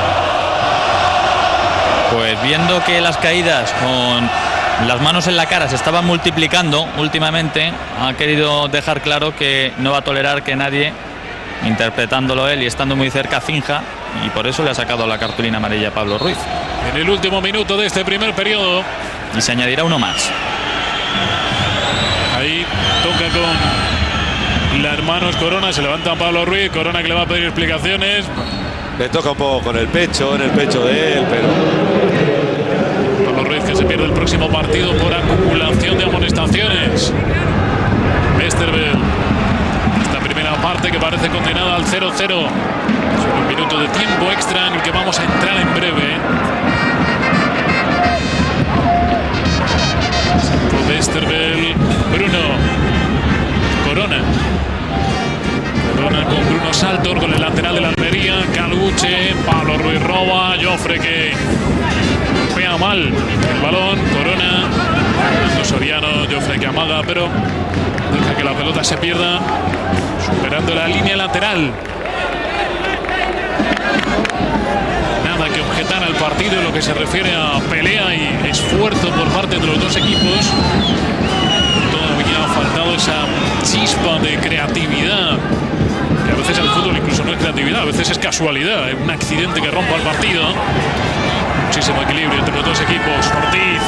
Pues viendo que las caídas con las manos en la cara se estaban multiplicando últimamente, ha querido dejar claro que no va a tolerar que nadie, interpretándolo él y estando muy cerca, finja, y por eso le ha sacado la cartulina amarilla a Pablo Ruiz. En el último minuto de este primer periodo. Y se añadirá uno más. Ahí toca con las manos Corona, se levanta Pablo Ruiz, Corona que le va a pedir explicaciones. Le toca un poco con el pecho, en el pecho de él, pero... Pablo Ruiz que se pierde el próximo partido por acumulación de amonestaciones. Westerveld. Esta primera parte que parece condenada al 0-0. Solo un minuto de tiempo extra en el que vamos a entrar en breve. Westerveld, Bruno, Corona con Bruno Saltor, con el lateral de la Almería, Caluche, Pablo Ruiz roba, Jofre que golpea mal el balón, Corona, Fernando Soriano, Jofre que amaga, pero deja que la pelota se pierda, superando la línea lateral. Nada que objetar al partido en lo que se refiere a pelea y esfuerzo por parte de los dos equipos. Todavía ha faltado esa chispa de creatividad, que a veces el fútbol incluso no es creatividad, a veces es casualidad, un accidente que rompa el partido. Muchísimo equilibrio entre los dos equipos. Ortiz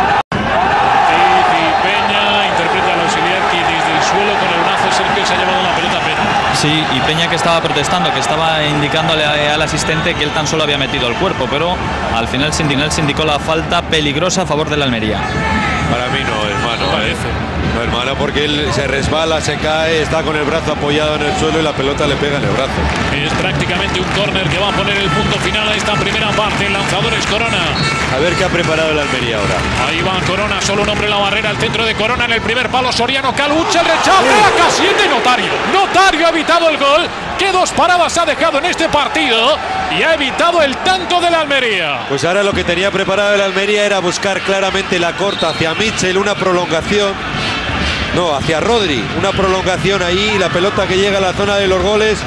y Peña, interpreta al auxiliar que desde el suelo con el brazo Sergio se ha llevado la pelota a Peña. Sí, y Peña que estaba protestando, que estaba indicándole al asistente que él tan solo había metido el cuerpo, pero al final se indicó la falta peligrosa a favor de la Almería. Para mí no, hermano. No, hermano, porque él se resbala, se cae, está con el brazo apoyado en el suelo y la pelota le pega en el brazo. Es prácticamente un córner que va a poner el punto final a esta primera parte. El lanzador es Corona. A ver qué ha preparado el Almería ahora. Ahí va Corona, solo un hombre en la barrera, al centro de Corona en el primer palo. Soriano, Caluche, el rechace, Acasiete, Notario. Notario ha evitado el gol. ¿Qué dos paradas ha dejado en este partido y ha evitado el tanto de la Almería? Pues ahora lo que tenía preparado el Almería era buscar claramente la corta hacia Mitchell, una prolongación. No, hacia Rodri, una prolongación ahí, la pelota que llega a la zona de los goles.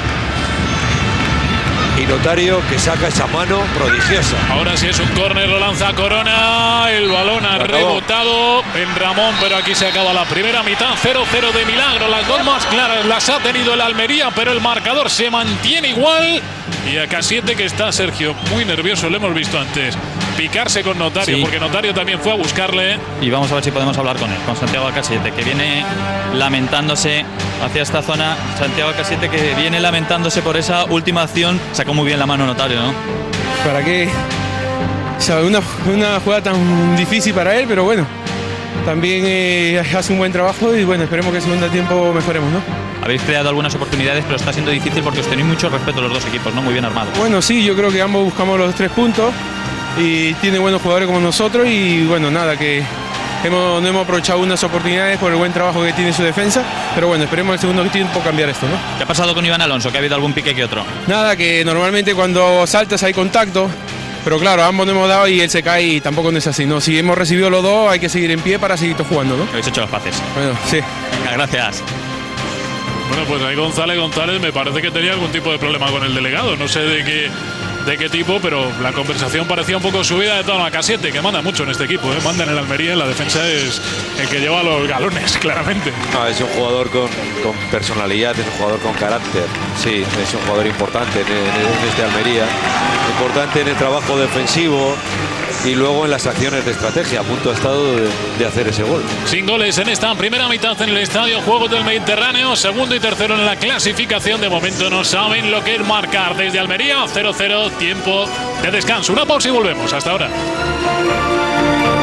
Y Notario que saca esa mano prodigiosa. Ahora sí es un córner, lo lanza Corona. El balón ha rebotado en Ramón, pero aquí se acaba la primera mitad. 0-0 de milagro. Las dos más claras las ha tenido el Almería, pero el marcador se mantiene igual. Y a Casiete, que está, Sergio, muy nervioso, lo hemos visto antes, picarse con Notario, sí, porque Notario también fue a buscarle. Y vamos a ver si podemos hablar con él, con Santiago Casiete, que viene lamentándose hacia esta zona. Santiago Casiete, que viene lamentándose por esa última acción. Sacó muy bien la mano Notario, ¿no? ¿Para qué? O sea, una jugada tan difícil para él, pero bueno, también hace un buen trabajo y bueno, esperemos que el segundo tiempo mejoremos, ¿no? Habéis creado algunas oportunidades, pero está siendo difícil porque os tenéis mucho respeto los dos equipos, ¿no? Muy bien armados. Bueno, sí, yo creo que ambos buscamos los 3 puntos y tiene buenos jugadores como nosotros y bueno, nada, que no hemos aprovechado unas oportunidades por el buen trabajo que tiene su defensa, pero bueno, esperemos el segundo tiempo cambiar esto, ¿no? ¿Qué ha pasado con Iván Alonso? ¿Que ha habido algún pique que otro? Nada, que normalmente cuando saltas hay contacto, pero claro, ambos no hemos dado y él se cae y tampoco no es así, ¿no? Si hemos recibido los dos hay que seguir en pie para seguir jugando, ¿no? Habéis hecho las paces. Bueno, sí. Venga, gracias. Bueno, pues ahí González me parece que tenía algún tipo de problema con el delegado. No sé de qué tipo, pero la conversación parecía un poco subida de tono. A Casiete, que manda mucho en este equipo, manda en el Almería, en la defensa es el que lleva los galones, claramente. No, es un jugador con personalidad, es un jugador con carácter. Sí, es un jugador importante en este Almería. Importante en el trabajo defensivo y luego en las acciones de estrategia. A punto ha estado de hacer ese gol. Sin goles en esta primera mitad en el Estadio Juegos del Mediterráneo. Segundo y tercero en la clasificación. De momento no saben lo que es marcar desde Almería. 0-0, tiempo de descanso. Una pausa y volvemos. Hasta ahora.